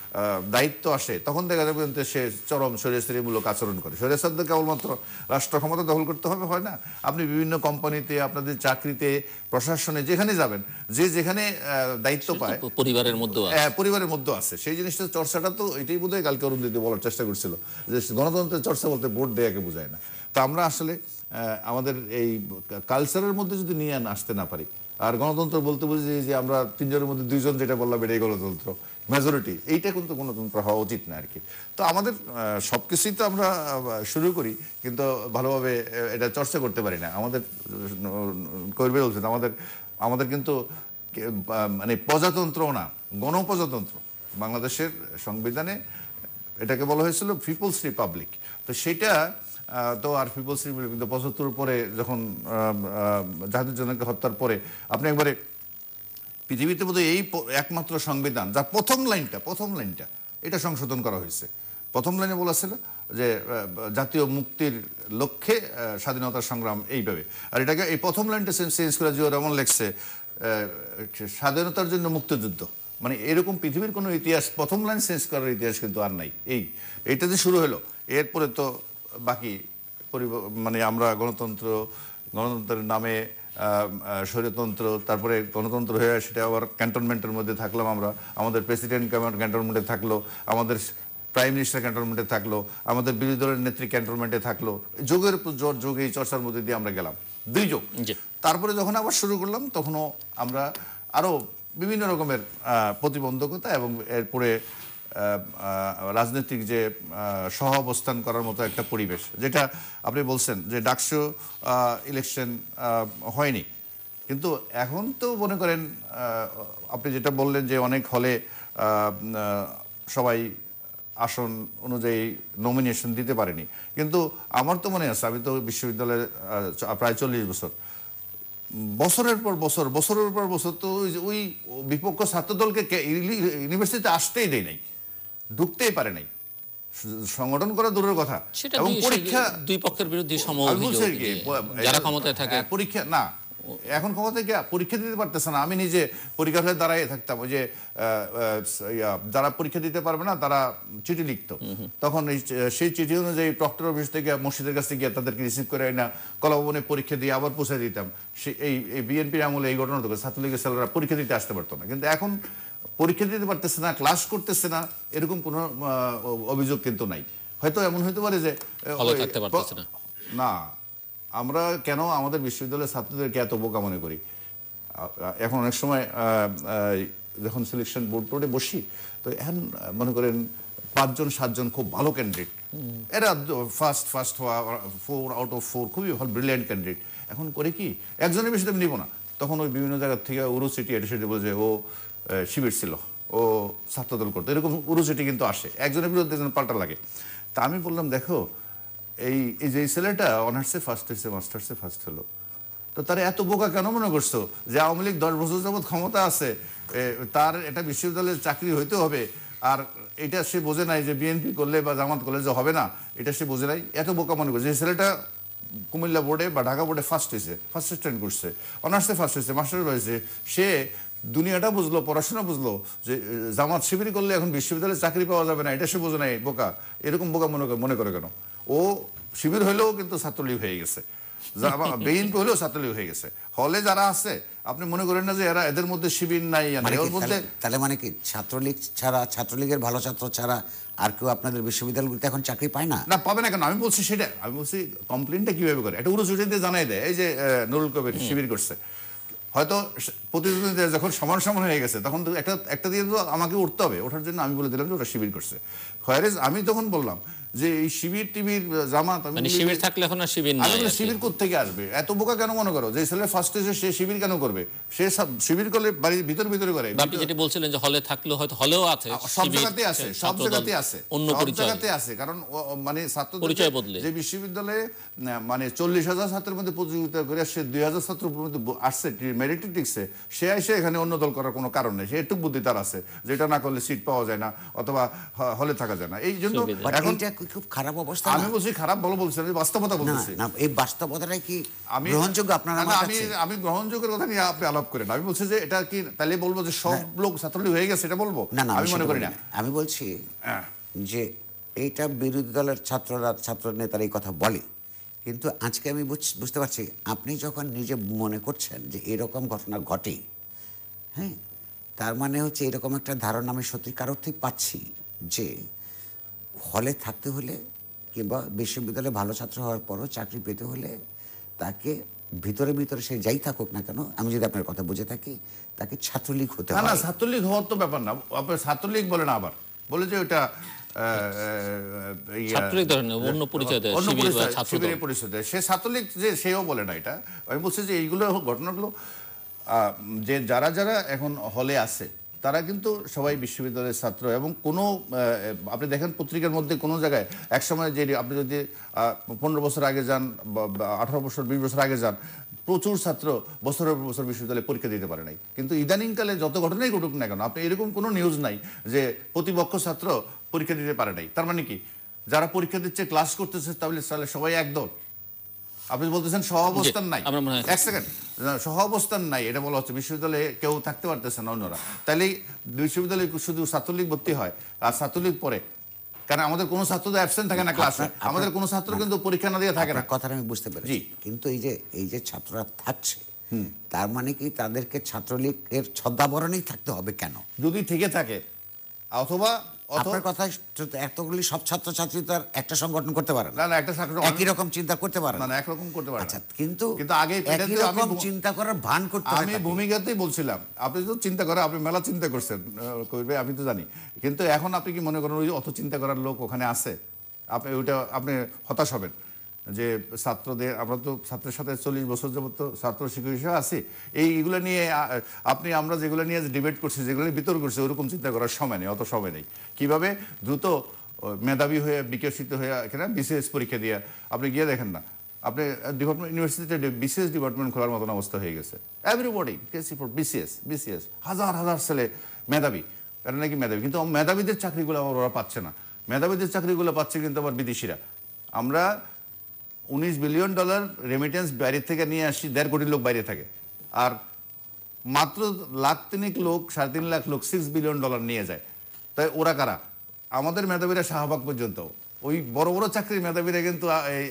দায়িত্ব আসে তখন দেখা যাবে সে চরম স্বৈরাচারীমূলক আচরণ করে। স্বৈরাচারদের কেবলমাত্র রাষ্ট্র ক্ষমতা দখল করতে হবে হয় না, আপনি বিভিন্ন কোম্পানিতে, আপনাদের চাকরিতে, প্রশাসনে যেখানে যাবেন, যে যেখানে দায়িত্ব পায় পরিবারের মধ্যে পরিবারের মধ্যে আছে, সেই জিনিসটা চর্চাটা তো এটাই বোধহয় কালকে অরুণদিদি বলার চেষ্টা করছিল যে গণতন্ত্রের চর্চা বলতে ভোট দেয়াকে বোঝায় না। তো আমরা আসলে আমাদের এই কালচারের মধ্যে যদি নিয়ে আসতে না পারি, আর গণতন্ত্র বলতে বুঝি যে আমরা তিনজনের মধ্যে দুইজন যেটা বললাম এটাই গণতন্ত্র, মেজরিটি, এইটা কিন্তু গণতন্ত্র হওয়া উচিত না আর কি। তো আমাদের সবকিছুই তো আমরা শুরু করি কিন্তু ভালোভাবে এটা চর্চা করতে পারি না। আমাদের করবে উচিত, আমাদের আমাদের কিন্তু মানে প্রজাতন্ত্র না, গণপ্রজাতন্ত্র। বাংলাদেশের সংবিধানে এটাকে বলা হয়েছিল পিপলস রিপাবলিক। তো সেটা তো আর পিপলস রিপাবলিক কিন্তু পঁচাত্তর পরে যখন জাতির জনককে হত্যার পরে আপনি একবারে পৃথিবীতে বোধহয় এই একমাত্র সংবিধান যার প্রথম লাইনটা প্রথম লাইনটা এটা সংশোধন করা হয়েছে। প্রথম লাইনে বলা ছিল যে জাতীয় মুক্তির লক্ষ্যে স্বাধীনতার সংগ্রাম এইভাবে, আর এটাকে এই প্রথম লাইনটা চেঞ্জ করে জিয়াউর রহমান লেখছে স্বাধীনতার জন্য মুক্তিযুদ্ধ। মানে এরকম পৃথিবীর কোনো ইতিহাস প্রথম লাইন চেঞ্জ করার ইতিহাস কিন্তু আর নাই। এই এইটা যে শুরু হলো, এরপরে তো বাকি মানে আমরা গণতন্ত্র, গণতন্ত্রের নামে স্বৈরতন্ত্র, তারপরে গণতন্ত্র হয়ে সেটা আবার ক্যান্টনমেন্টের মধ্যে থাকলাম আমরা, আমাদের প্রেসিডেন্ট ক্যান্টনমেন্টে থাকলো, আমাদের প্রাইম মিনিস্টার ক্যান্টনমেন্টে থাকলো, আমাদের বিরোধী দলের নেত্রী ক্যান্টনমেন্টে থাকলো, যোগের জোর যোগ এই চর্চার মধ্যে দিয়ে আমরা গেলাম দুই যোগ। তারপরে যখন আবার শুরু করলাম তখনও আমরা আরো বিভিন্ন রকমের প্রতিবন্ধকতা এবং এরপরে রাজনৈতিক যে সহ অবস্থান করার মতো একটা পরিবেশ, যেটা আপনি বলছেন যে ডাকসু ইলেকশন হয়নি, কিন্তু এখন তো মনে করেন আপনি যেটা বললেন যে অনেক হলে সবাই আসন অনুযায়ী নমিনেশন দিতে পারেনি, কিন্তু আমার তো মনে আছে, আমি তো বিশ্ববিদ্যালয়ে প্রায় চল্লিশ বছর, বছরের পর বছর বছরের পর বছর তো ওই বিপক্ষ ছাত্রদলকে ইউনিভার্সিটিতে আসতেই দেয় নাই, ঢুকতেই পারে নাই, সংগঠন করা দূরের কথা। এবং পরীক্ষা দুই পক্ষের বিরুদ্ধে যারা ক্ষমতায় থাকে পরীক্ষা না, এখন ক্ষমতায় গিয়ে পরীক্ষা দিতে পারতেছে না। আমি নিজে পরীক্ষা হয়ে দাঁড়াই থাকতাম, ওই যে যারা পরীক্ষা দিতে পারবে না তারা চিঠি লিখতো, তখন সেই চিঠি অনুযায়ী প্রক্টর অফিস থেকে মসজিদের কাছে গিয়ে তাদেরকে রিসিভ করে না কলাভবনে পরীক্ষা দিয়ে আবার পৌঁছে দিতাম। সে এই বিএনপির আমলে এই ঘটনা তো ছাত্রলীগের ছেলেরা পরীক্ষা দিতে আসতে পারতো না, কিন্তু এখন পরীক্ষা দিতে পারতেছে না, ক্লাস করতেছে না, এরকম কোনো অভিযোগ কিন্তু নাই। হয়তো এমন হইতে পারে যে না, আমরা কেন আমাদের বিশ্ববিদ্যালয়ের ছাত্রদেরকে এত বোকা মনে করি। এখন অনেক সময় যখন সিলেকশন বোর্ড টোর্ডে বসি তো এখন মনে করেন পাঁচজন সাতজন খুব ভালো ক্যান্ডিডেট, এরা ফার্স্ট ফার্স্ট হওয়া ফোর আউট অফ ফোর খুবই ভালো ব্রিলিয়ান্ট ক্যান্ডিডেট, এখন করে কি একজনের বেশি আমি নিব না, তখন ওই বিভিন্ন জায়গার থেকে উরুসিটি এটা সেটি বলছে ও শিবির ছিল, ও ছাত্রদল করতো, এরকম উরুসিটি কিন্তু আসে, একজনের বিরুদ্ধে একজন পাল্টা লাগে। তা আমি বললাম দেখো এই এই যে ছেলেটা অনার্সে ফার্স্ট হয়েছে, মাস্টার্সে ফার্স্ট হলো, তো তারা এত বোকা কেন মনে করছো যে আওয়ামী লীগ দশ বছর যাবৎ ক্ষমতা আছে, তার এটা বিশ্ববিদ্যালয়ের চাকরি হইতে হবে, আর এটা সে বোঝে নাই যে বিএনপি করলে বা জামাত করলে যে হবে না, এটা সে বোঝে নাই, এত বোকা মনে করছে। যে ছেলেটা কুমিল্লা বোর্ডে বা ঢাকা বোর্ডে ফার্স্ট হয়েছে, ফার্স্ট স্ট্যান্ড করছে, অনার্সে ফার্স্ট হয়েছে, মাস্টার্স হয়েছে, সে দুনিয়াটা বুঝলো, পড়াশোনা বুঝলো যে জামাত শিবির করলে এখন বিশ্ববিদ্যালয়ে চাকরি পাওয়া যাবে না, এটা সে বোঝে নাই, বোকা। এরকম বোকা মনে মনে করে কেন? ও শিবির হলেও কিন্তু ছাত্রলীগ হয়ে গেছে, বিএনপি হলেও ছাত্রলীগ হয়ে গেছে। হলে যারা আছে আপনি মনে করেন না যে এরা এদের মধ্যে শিবির নাই, ওর মধ্যে তাহলে মানে কি ছাত্রলীগ ছাড়া, ছাত্রলীগের ভালো ছাত্র ছাড়া আর কেউ আপনাদের বিশ্ববিদ্যালয়গুলোতে এখন চাকরি পায় না? না, পাবে না কেন? আমি বলছি সেটা, আমি বলছি কমপ্লেনটা কিভাবে করে, এটা উড়োচুটিতে জানাই দেয়, এই যে নুরুল কবির শিবির করছে, হয়তো প্রতিদ্বন্দ্বিতা যখন সমান সমান হয়ে গেছে তখন তো একটা একটা দিয়ে তো আমাকে উঠতে হবে, ওঠার জন্য আমি বলে দিলাম যে ওটা শিবির করছে। খয়রেজ আমি তখন বললাম যে এই শিবির টিবির জামাত, আমি শিবির থাকলে এখন আর শিবির নাই, শিবির কোত্থেকে আসবে? এত বোকা কেন মনে করো যে ছেলে ফার্স্ট এসে সে শিবির কেন করবে? সে শিবির করলে বাড়ির ভিতর ভিতরে করে। আপনি যেটা বলছিলেন যে হলে থাকলেও হয়তো হলেও আছে, সব জায়গাতে আছে, সব জায়গাতে আছে, অন্য জায়গাতে আছে, কারণ মানে ছাত্র পরিচয় বদলে যে বিশ্ববিদ্যালয়ে মানে চল্লিশ হাজার ছাত্রের মধ্যে প্রতিযোগিতা করে সে দুই হাজার ছাত্র আসছে মেরিটে, সে এসে এখানে অন্য দল করার কোনো কারণ নেই, সে একটু বুদ্ধি তার আছে, যেটা না করলে সিট পাওয়া যায় না অথবা হলে থাকা যায় না। এই জন্য এখন খুব খারাপ অবস্থা। আমি বলছি খারাপ বলো বলছি, আমি বাস্তবতা বলছি। না, এই বাস্তবতাটা কি গ্রহণযোগ্য আপনার আমার আমি কাছে? আমি গ্রহণযোগ্যের কথা নিয়ে আপনি আলাপ করেন। আমি বলছি যে এটা কি তাহলে বলবো যে সব লোক ছাত্রলীগ হয়ে গেছে, এটা বলবো? না না, আমি মনে করি না। আমি বলছি যে এইটা বিরোধী দলের ছাত্ররা ছাত্র নেতারা এই কথা বলে, কিন্তু আজকে আমি বুঝতে পারছি আপনি যখন নিজে মনে করছেন যে এরকম ঘটনা ঘটে, হ্যাঁ, তার মানে হচ্ছে এরকম একটা ধারণা আমি সত্যিকার অর্থেই পাচ্ছি যে হলে থাকতে হলে কিংবা বিশ্ববিদ্যালয়ে ভালো ছাত্র হওয়ার পরও চাকরি পেতে হলে তাকে ভিতরে ভিতরে সে যাই থাকুক না কেন, আমি যদি আপনার কথা বুঝে থাকি, তাকে ছাত্রলীগ হতে হয়। না, ছাত্রলীগ হওয়ার তো ব্যাপার না, আপনার ছাত্রলীগ বলে না, আবার বলে যে ওটা ছাত্রলীগ ধরনের অন্য পরিচয় দেয়, শিবির বা ছাত্র শিবিরের পরিচয় দেয়, সে ছাত্রলীগ যে সেও বলে না এটা। আমি বলছি যে এইগুলো ঘটনাগুলো যে যারা যারা এখন হলে আছে তারা কিন্তু সবাই বিশ্ববিদ্যালয়ের ছাত্র, এবং কোনো আপনি দেখেন পত্রিকার মধ্যে কোনো জায়গায় একসময় যে আপনি যদি পনেরো বছর আগে যান বা আঠারো বছর বিশ বছর আগে যান, প্রচুর ছাত্র বছরের পর বছর বিশ্ববিদ্যালয়ে পরীক্ষা দিতে পারে নাই। কিন্তু ইদানিংকালে যত ঘটনাই ঘটুক না কেন, আপনি এরকম কোনো নিউজ নাই যে প্রতিপক্ষ ছাত্র পরীক্ষা দিতে পারে নাই। তার মানে কি, যারা পরীক্ষা দিচ্ছে ক্লাস করতেছে তাহলে সবাই একদল? আপনি বলতেছেন সহাবস্থান নাই, এক সেকেন্ড, সহাবস্থান নাই এটা বলা হচ্ছে, বিশ্ববিদ্যালয়ে কেউ থাকতে পারতেছে না অন্যরা, তাহলে বিশ্ববিদ্যালয়ে শুধু ছাত্রলীগ ভর্তি হয় আর ছাত্রলীগ পরে, কারণ আমাদের কোনো ছাত্র তো অ্যাবসেন্ট থাকে না ক্লাসে, আমাদের কোনো ছাত্র কিন্তু পরীক্ষা না দিয়ে থাকে না। কথাটা আমি বুঝতে পেরেছি, কিন্তু এই যে এই যে ছাত্ররা থাকছে, তার মানে কি তাদেরকে ছাত্রলীগের ছদ্মাবরণেই থাকতে হবে কেন? যদি থেকে থাকে, অথবা আপনার কথা এতগুলি সব ছাত্রছাত্রী তো আর একটা সংগঠন করতে পারে না, না একটা ছাত্র একই রকম চিন্তা করতে পারে না, একরকম করতে পারে। আচ্ছা, কিন্তু কিন্তু আগে একই রকম চিন্তা করার ভান করতে হয়। আমি ভূমিকাতেই বলছিলাম, আপনি তো চিন্তা করে আপনি মেলা চিন্তা করছেন কইবে, আমি তো জানি, কিন্তু এখন আপনি কি মনে করেন ওই অত চিন্তা করার লোক ওখানে আছে? আপনি ওইটা আপনি হতাশ হবেন যে ছাত্রদের, আমরা তো ছাত্রের সাথে চল্লিশ বছর যাবত তো ছাত্র শিক্ষক হিসেবে আছি, এইগুলো নিয়ে আপনি আমরা যেগুলো নিয়ে ডিবেট করছি, যেগুলো নিয়ে বিতর্ক করছি, ওরকম চিন্তা করার সময় নেই, অত সময় নেই। কিভাবে দ্রুত মেধাবী হয়ে বিকশিত হয়ে এখানে বিসিএস পরীক্ষা দিয়ে আপনি গিয়ে দেখেন না, আপনি ডিপার্টমেন্ট ইউনিভার্সিটিতে বিসিএস ডিপার্টমেন্ট খোলার মতন অবস্থা হয়ে গেছে। Everybody crazy for BCS BCS হাজার হাজার ছেলে মেধাবী, কারণ নাকি মেধাবী, কিন্তু মেধাবীদের চাকরিগুলো আবার ওরা পাচ্ছে না। মেধাবীদের চাকরিগুলো পাচ্ছে কিন্তু আবার বিদেশিরা। আমরা উনিশ বিলিয়ন ডলার রেমিটেন্স বাইরে থেকে নিয়ে আসি, দেড় কোটি লোক বাইরে থাকে, আর মাত্র লাখ তিনেক লোক, সাড়ে তিন লাখ লোক সিক্স বিলিয়ন ডলার নিয়ে যায়। তাই ওরা কারা? আমাদের মেধাবীরা শাহবাগ পর্যন্ত, ওই বড় বড় চাকরির মেধাবীরা কিন্তু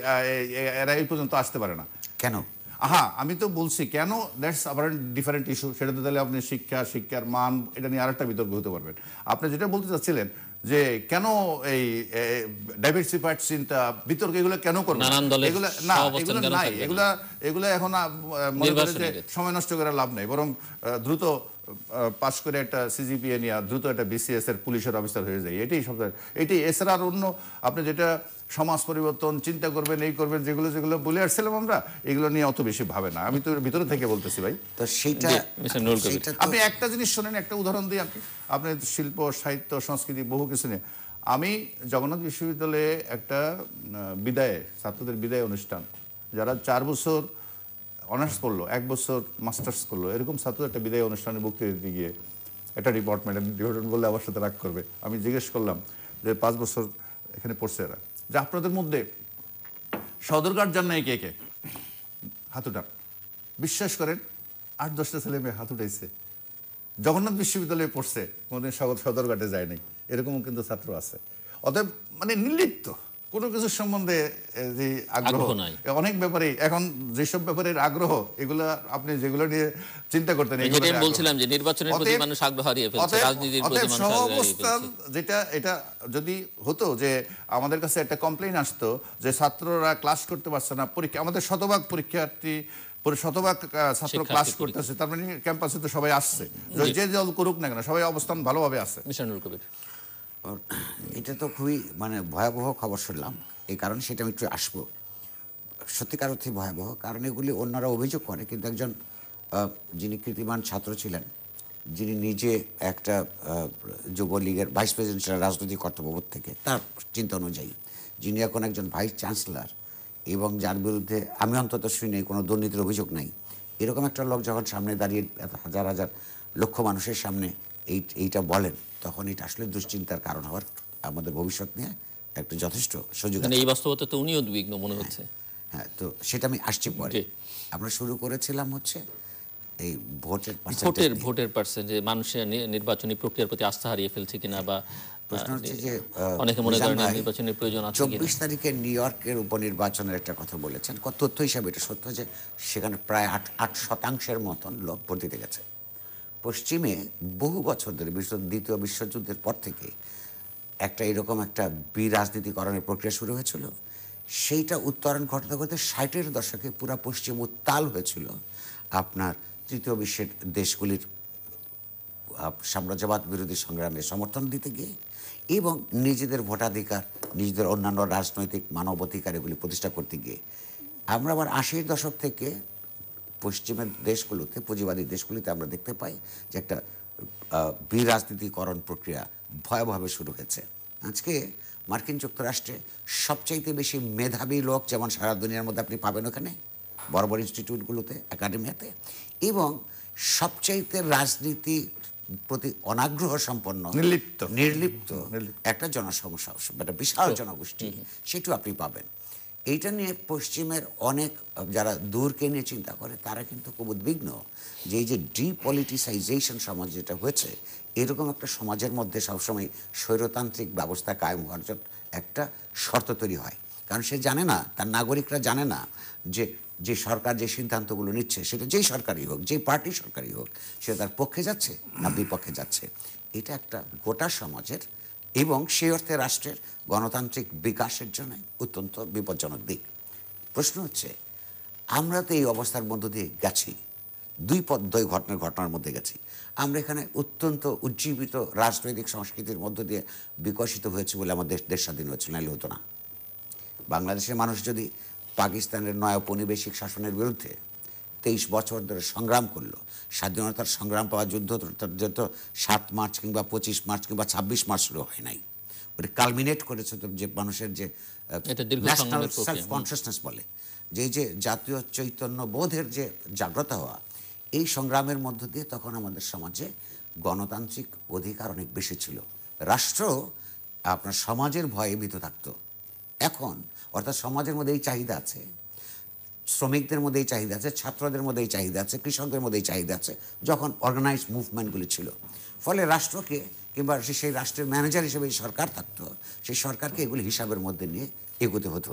এরা এই পর্যন্ত আসতে পারে না। কেন? হ্যাঁ, আমি তো বলছি কেন, দ্যাটস আবার ডিফারেন্ট ইস্যু। সেটা তো তাহলে আপনি শিক্ষা, শিক্ষার মান, এটা নিয়ে আরেকটা বিতর্ক হতে পারবেন। আপনি যেটা বলতে চাচ্ছিলেন যে কেন এই ডাইভার্সিফাইড চিন্তা বিতর্ক, এগুলো কেন করবে? এগুলো না, এগুলো নাই, এগুলা এগুলো এখন মনে করে যে সময় নষ্ট করে লাভ নাই, বরং দ্রুত পাস করে একটা সিজিপিএ নিয়ে দ্রুত একটা বিসিএস এর পুলিশের অফিসার হয়ে যায়, এটাই সব, এটাই। এছাড়া আর অন্য আপনি যেটা সমাজ পরিবর্তন চিন্তা করবেন, এই করবেন, যেগুলো যেগুলো বলে আসছিলাম আমরা, এগুলো নিয়ে অত বেশি ভাবে না। আমি তো ভিতরে থেকে বলতেছি ভাই। তো সেইটা আপনি একটা জিনিস শোনেন, একটা উদাহরণ দিই আপনি, আপনি শিল্প, সাহিত্য, সংস্কৃতি, বহু কিছু নিয়ে। আমি জগন্নাথ বিশ্ববিদ্যালয়ে একটা বিদায়, ছাত্রদের বিদায় অনুষ্ঠান, যারা চার বছর অনার্স করলো, এক বছর মাস্টার্স করলো, এরকম ছাত্র একটা বিদায় অনুষ্ঠানে বক্তৃতা দিতে গিয়ে একটা ডিপার্টমেন্ট ডিপার্টমেন্ট বললে আমার সাথে রাগ করবে, আমি জিজ্ঞেস করলাম যে পাঁচ বছর এখানে পড়ছে এরা, যে আপনাদের মধ্যে সদরঘাট যান নাই কে কে? হাত উঠান। বিশ্বাস করেন আট দশটা ছেলে মেয়ে হাত উঠাইছে, জগন্নাথ বিশ্ববিদ্যালয়ে পড়ছে, কোনোদিন সদরঘাটে যায় নাই, এরকমও কিন্তু ছাত্র আছে। অতএব মানে নির্লিপ্ত, কোনো কিছুর সম্বন্ধে যে আগ্রহ, অনেক ব্যাপারে এখন যেসব ব্যাপারের আগ্রহ, এগুলো আপনি যেগুলো নিয়ে চিন্তা করতেন, বলছিলাম যে নির্বাচনের প্রতি মানুষ আগ্রহ হারিয়ে ফেলছে, রাজনীতির প্রতি মানুষ আগ্রহ হারিয়ে ফেলছে। যেটা এটা যদি হতো যে আমাদের কাছে একটা কমপ্লেইন আসতো যে ছাত্ররা ক্লাস করতে পারছে না, পরীক্ষা, আমাদের শতভাগ পরীক্ষার্থী শতভাগ ছাত্র ক্লাস করতেছে, তার মানে ক্যাম্পাসে তো সবাই আসছে, যে দল করুক না কেন সবাই অবস্থান ভালোভাবে আছে। মিজানুর কবির, এটা তো খুবই মানে ভয়াবহ খবর শুনলাম, এই কারণে সেটা আমি একটু আসবো। সত্যিকার অর্থে ভয়াবহ, কারণ এগুলি অন্যরা অভিযোগ করে, কিন্তু একজন যিনি কীর্তিমান ছাত্র ছিলেন, যিনি নিজে একটা যুবলীগের ভাইস প্রেসিডেন্ট ছিলেন রাজনৈতিক কর্তব্যবোধ থেকে, তার চিন্তা অনুযায়ী, যিনি এখন একজন ভাইস চ্যান্সেলর, এবং যার বিরুদ্ধে আমি অন্তত শুনি কোনো দুর্নীতির অভিযোগ নাই, এরকম একটা লোক যখন সামনে দাঁড়িয়ে হাজার হাজার লক্ষ মানুষের সামনে এই এইটা বলেন, তখন এটা আসলে দুশ্চিন্তার কারণ হওয়ার, আমাদের ভবিষ্যৎ নিয়ে একটা যথেষ্ট সুযোগ মানে আছে। এই বাস্তবতা তো উনি উদ্বিগ্ন মনে হচ্ছে। হ্যাঁ, তো সেটা আমি আসছি পরে। জি। আমরা শুরু করেছিলাম হচ্ছে এই ভোটের পার্সেন্টেজ ভোটের নিয়ে। ভোটের পার্সেন্ট যে মানুষের নি- নির্বাচনী প্রক্রিয়ার প্রতি আস্থা হারিয়ে ফেলছে কিনা, বা প্রশ্ন আহ, হচ্ছে যে আহ, অনেকে মনে মিজান করেন এই ভাই নির্বাচনের প্রয়োজন আছে কিনা। চব্বিশ তারিখে নিউ ইয়র্কের উপনির্বাচনের একটা কথা বলেছেন। কত তথ্য হিসাবে এটা সত্য যে সেখানে প্রায় আট আট শতাংশের মতন লোক ভোট দিতে গেছে। পশ্চিমে বহু বছর ধরে বিশ্ব দ্বিতীয় বিশ্বযুদ্ধের পর থেকে একটা এরকম একটা বিরাজনীতিকরণের প্রক্রিয়া শুরু হয়েছিল। সেইটা উত্তরণ ঘটাতে ঘটতে ষাটের দশকে পুরা পশ্চিম উত্তাল হয়েছিল আপনার তৃতীয় বিশ্বের দেশগুলির আপ- সাম্রাজ্যবাদ বিরোধী সংগ্রামে সমর্থন দিতে গিয়ে এবং নিজেদের ভোটাধিকার, নিজেদের অন্যান্য রাজনৈতিক মানবাধিকার এগুলি প্রতিষ্ঠা করতে গিয়ে। আমরা আবার আশির দশক থেকে পশ্চিমের দেশগুলোতে, পুঁজিবাদী দেশগুলিতে আমরা দেখতে পাই যে একটা আহ, বিরাজনীতিকরণ প্রক্রিয়া ভয়াবহভাবে শুরু হয়েছে। আজকে মার্কিন যুক্তরাষ্ট্রে সবচাইতে বেশি মেধাবী লোক যেমন সারা দুনিয়ার মধ্যে আপনি পাবেন ওখানে বড় বড় ইনস্টিটিউটগুলোতে, একাডেমিয়াতে, এবং সবচাইতে রাজনীতি প্রতি অনাগ্রহ সম্পন্ন নির্লিপ্ত নির্লিপ্ত নির্লিপ্ত। একটা জনসমস্যা, একটা বিশাল জনগোষ্ঠী, সেটাও আপনি পাবেন। এইটা নিয়ে পশ্চিমের অনেক যারা দূরকে নিয়ে চিন্তা করে তারা কিন্তু খুব উদ্বিগ্ন যে এই যে ডিপলিটিসাইজেশন সমাজ যেটা হয়েছে, এরকম একটা সমাজের মধ্যে সবসময় স্বৈরতান্ত্রিক ব্যবস্থা কায়েম হওয়ার জন্য একটা শর্ত তৈরি হয়। কারণ সে জানে না, তার নাগরিকরা জানে না যে যে সরকার যে সিদ্ধান্তগুলো নিচ্ছে সেটা যেই সরকারই হোক, যেই পার্টি সরকারই হোক, সে তার পক্ষে যাচ্ছে না বিপক্ষে যাচ্ছে। এটা একটা গোটা সমাজের এবং সেই অর্থে রাষ্ট্রের গণতান্ত্রিক বিকাশের জন্য অত্যন্ত বিপজ্জনক দিক। প্রশ্ন হচ্ছে, আমরা তো এই অবস্থার মধ্য দিয়ে গেছি, দুই পদ দুই ঘটনার ঘটনার মধ্যে গেছি। আমরা এখানে অত্যন্ত উজ্জীবিত রাজনৈতিক সংস্কৃতির মধ্য দিয়ে বিকশিত হয়েছে বলে আমাদের দেশ স্বাধীন হয়েছিল, নাইলে হতো না। বাংলাদেশের মানুষ যদি পাকিস্তানের নয় ঔপনিবেশিক শাসনের বিরুদ্ধে তেইশ বছর ধরে সংগ্রাম করলো, স্বাধীনতার সংগ্রাম পাওয়া যুদ্ধ তো সাত মার্চ কিংবা পঁচিশ মার্চ কিংবা ছাব্বিশ মার্চ শুরু হয় নাই। ওটা কালমিনেট করেছে তো যে মানুষের যে এটা দীর্ঘ ন্যাশনাল সংগ্রামের প্রক্রিয়া। সেলফ কনসিয়াসনেস বলে, যে যে জাতীয় চৈতন্য বোধের যে জাগ্রত হওয়া, এই সংগ্রামের মধ্য দিয়ে তখন আমাদের সমাজে গণতান্ত্রিক অধিকার অনেক বেশি ছিল। রাষ্ট্র আপনার সমাজের ভয়ে ভীত থাকতো। এখন অর্থাৎ সমাজের মধ্যে এই চাহিদা আছে, শ্রমিকদের মধ্যে এই চাহিদা আছে, ছাত্রদের মধ্যে এই চাহিদা আছে, কৃষকদের মধ্যে এই চাহিদা আছে, যখন অর্গানাইজড মুভমেন্টগুলি ছিল। ফলে রাষ্ট্রকে কিংবা সেই রাষ্ট্রের ম্যানেজার হিসেবে এই সরকার থাকতো, সেই সরকারকে এগুলি হিসাবের মধ্যে নিয়ে এগোতে হতো।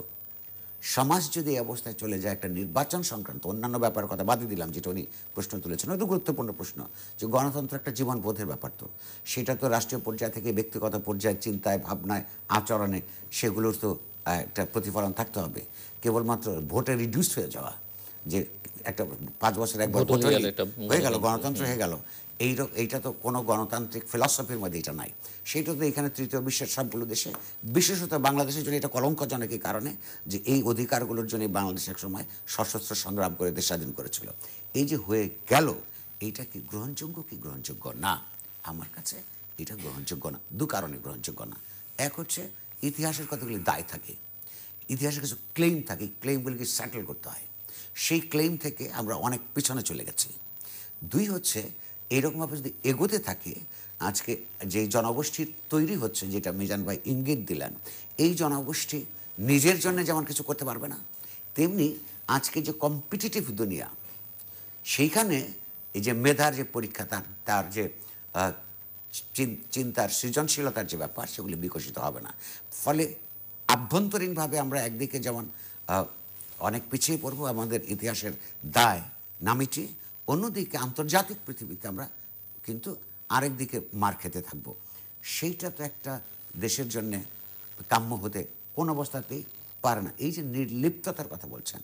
সমাজ যদি এই অবস্থায় চলে যায়, একটা নির্বাচন সংক্রান্ত অন্যান্য ব্যাপারের কথা বাদে দিলাম যেটা উনি প্রশ্ন তুলেছেন, ওই তো গুরুত্বপূর্ণ প্রশ্ন, যে গণতন্ত্র একটা জীবন বোধের ব্যাপার, তো সেটা তো রাষ্ট্রীয় পর্যায় থেকে ব্যক্তিগত পর্যায়ে চিন্তায়, ভাবনায়, আচরণে সেগুলোর তো একটা প্রতিফলন থাকতে হবে। কেবলমাত্র ভোটে রিডিউস হয়ে যাওয়া, যে একটা পাঁচ বছর একবার ভোট ভোট হয়ে গেল, এটা হয়ে গেল, গণতন্ত্র। গণতন্ত্র হয়ে গেল, এই এইটা তো কোনো গণতান্ত্রিক ফিলসফির মধ্যে এটা নাই। সেইটা তো এখানে তৃতীয় বিশ্বের সবগুলো দেশে, বিশেষত বাংলাদেশের জন্য এটা কলঙ্কজনক এই কারণে যে এই অধিকারগুলোর জন্য বাংলাদেশ এক সময় সশস্ত্র সংগ্রাম করে দেশ স্বাধীন করেছিল। এই যে হয়ে গেল, এইটা কি গ্রহণযোগ্য কি গ্রহণযোগ্য না? আমার কাছে এটা গ্রহণযোগ্য না, দু কারণে গ্রহণযোগ্য না। এক হচ্ছে ইতিহাসের কতগুলি দায় থাকে, ইতিহাসে কিছু ক্লেম থাকে, ক্লেমগুলিকে সেটেল করতে হয়, সেই ক্লেম থেকে আমরা অনেক পিছনে চলে গেছি। দুই হচ্ছে এইরকমভাবে যদি এগোতে থাকে, আজকে যে জনগোষ্ঠী তৈরি হচ্ছে, যেটা মিজান ভাই ইঙ্গিত দিলেন, এই জনগোষ্ঠী নিজের জন্য যেমন কিছু করতে পারবে না, তেমনি আজকে যে কম্পিটিটিভ দুনিয়া, সেইখানে এই যে মেধার যে পরীক্ষা, তার তার যে চিন্তার সৃজনশীলতার যে ব্যাপার, সেগুলি বিকশিত হবে না। ফলে আভ্যন্তরীণভাবে আমরা একদিকে যেমন অনেক পিছিয়ে পড়বো, আমাদের ইতিহাসের দায় না মিটিয়ে, অন্যদিকে আন্তর্জাতিক পৃথিবীতে আমরা কিন্তু আরেক দিকে মার খেতে থাকবো। সেইটা তো একটা দেশের জন্যে কাম্য হতে কোন অবস্থাতেই পারে না। এই যে নির্লিপ্ততার কথা বলছেন,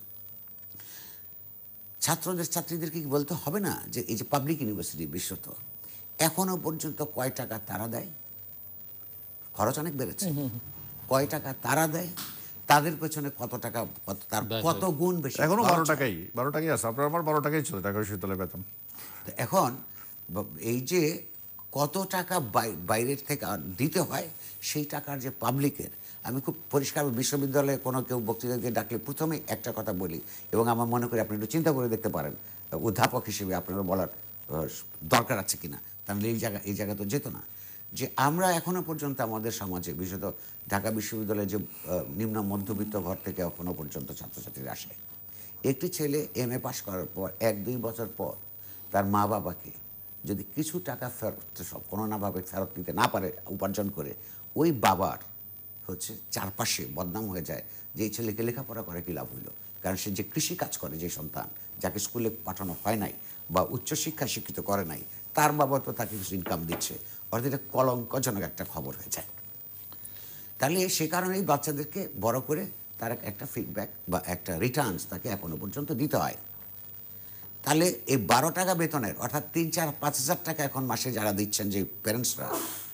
ছাত্রদের ছাত্রীদেরকে কি বলতে হবে না যে এই যে পাবলিক ইউনিভার্সিটি বিশ্বত এখনো পর্যন্ত কয় টাকা তারা দেয়? খরচ অনেক বেড়েছে। কয় টাকা তারা দেয়, তাদের পেছনে কত টাকা, কত তার কত গুণ বেশি। এখনো বারো টাকাই বারো টাকাই আছে, আপনার আমার বারো টাকাই চলে ঢাকা বিশ্ববিদ্যালয়ের বেতন। এখন এই যে কত টাকা বাইরের থেকে দিতে হয়, সেই টাকার যে পাবলিকের, আমি খুব পরিষ্কার বিশ্ববিদ্যালয়ে কোনো কেউ বক্তৃতা দিয়ে ডাকলে প্রথমে একটা কথা বলি, এবং আমার মনে করি আপনি একটু চিন্তা করে দেখতে পারেন অধ্যাপক হিসেবে আপনারা বলার দরকার আছে কিনা, তাহলে এই জায়গা এই জায়গা তো যেত না, যে আমরা এখনো পর্যন্ত আমাদের সমাজে বিশেষত ঢাকা বিশ্ববিদ্যালয়ে যে নিম্ন মধ্যবিত্ত ঘর থেকে এখনো পর্যন্ত ছাত্রছাত্রীরা আসে, একটি ছেলে এম এ পাশ করার পর এক দুই বছর পর তার মা বাবাকে যদি কিছু টাকা ফেরত সব কোনো নাভাবে ফেরত দিতে না পারে উপার্জন করে, ওই বাবার হচ্ছে চারপাশে বদনাম হয়ে যায় যে এই ছেলেকে লেখাপড়া করে কী লাভ হইল। কারণ সে যে কৃষি কাজ করে, যে সন্তান যাকে স্কুলে পাঠানো হয় নাই বা উচ্চশিক্ষা শিক্ষিত করে নাই, তার বাবা তো তাকে কিছু ইনকাম দিচ্ছে, অর্থাৎ এটা কলঙ্কজনক একটা খবর হয়ে যায়। তাহলে সে কারণেই বাচ্চাদেরকে বড় করে তার একটা ফিডব্যাক বা একটা রিটার্নস তাকে এখনো পর্যন্ত দিতে হয়। তাহলে এই বারো টাকা বেতনের অর্থাৎ তিন চার পাঁচ হাজার টাকা এখন মাসে যারা দিচ্ছেন যে প্যারেন্টসরা,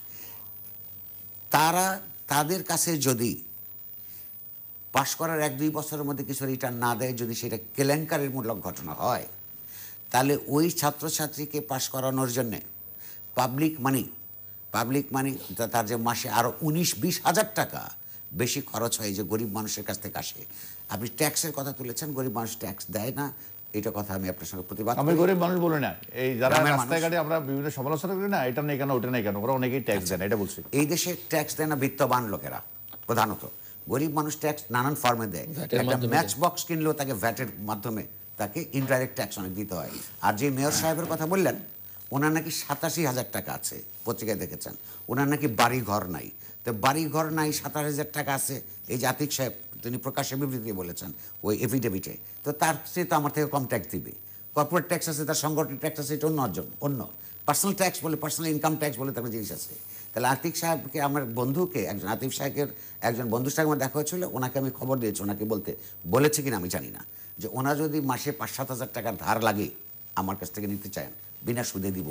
তারা তাদের কাছে যদি পাশ করার এক দুই বছরের মধ্যে কিছু রিটার্ন না দেয়, যদি সেটা কেলেঙ্কারির মূলক ঘটনা হয়, তাহলে ওই ছাত্রছাত্রীকে পাশ করানোর জন্যে পাবলিক মানি পাবলিক মানি তার যে মাসে আরও উনিশ বিশ হাজার টাকা বেশি খরচ হয়, যে গরিব মানুষের কাছ থেকে আসে। আপনি ট্যাক্সের কথা তুলেছেন, গরিব মানুষ ট্যাক্স দেয় না, এটা কথা আমি আপনার সঙ্গে প্রতিবাদ করি। আমি গরিব মানুষ বলে না, এই যারা রাস্তাঘাটে আমরা বিভিন্ন সমালোচনা করি না, এটা নেই কেন ওটা নেই কেন, ওরা অনেকেই ট্যাক্স দেয় না, এটা বলছি। এই দেশে ট্যাক্স দেয় না বিত্তবান লোকেরা প্রধানত, গরিব মানুষ ট্যাক্স নানান ফর্মে দেয়। একটা ম্যাচ বক্স কিনলেও তাকে ভ্যাটের মাধ্যমে তাকে ইনডাইরেক্ট ট্যাক্স অনেক দিতে হয়। আর যে মেয়র সাহেবের কথা বললেন, ওনার নাকি সাতাশি হাজার টাকা আছে, পত্রিকায় দেখেছেন, ওনার নাকি বাড়ি ঘর নাই। তো বাড়ি ঘর নাই, সাতাশ হাজার টাকা আছে, এই যে আতিক সাহেব তিনি প্রকাশ্যে বিবৃতি বলেছেন ওই এফিডেভিটে, তো তার সে তো আমার থেকে কম ট্যাক্স দিবে। কর্পোরেট ট্যাক্স আছে, তার সংগঠনের ট্যাক্স আছে, এটা অন্য অর্জন অন্য পার্সোনাল ট্যাক্স বলে, পার্সোনাল ইনকাম ট্যাক্স বলে তার জিনিস আছে। তাহলে আতিক সাহেবকে, আমার বন্ধুকে, একজন আতিক সাহেবের একজন বন্ধুর সঙ্গে আমার দেখা হয়েছিল, ওনাকে আমি খবর দিয়েছি, ওনাকে বলতে বলেছে কিনা আমি জানি না, যে ওনা যদি মাসে পাঁচ সাত হাজার টাকার ধার লাগে আমার কাছ থেকে নিতে চান, বিনা সুদে দিব।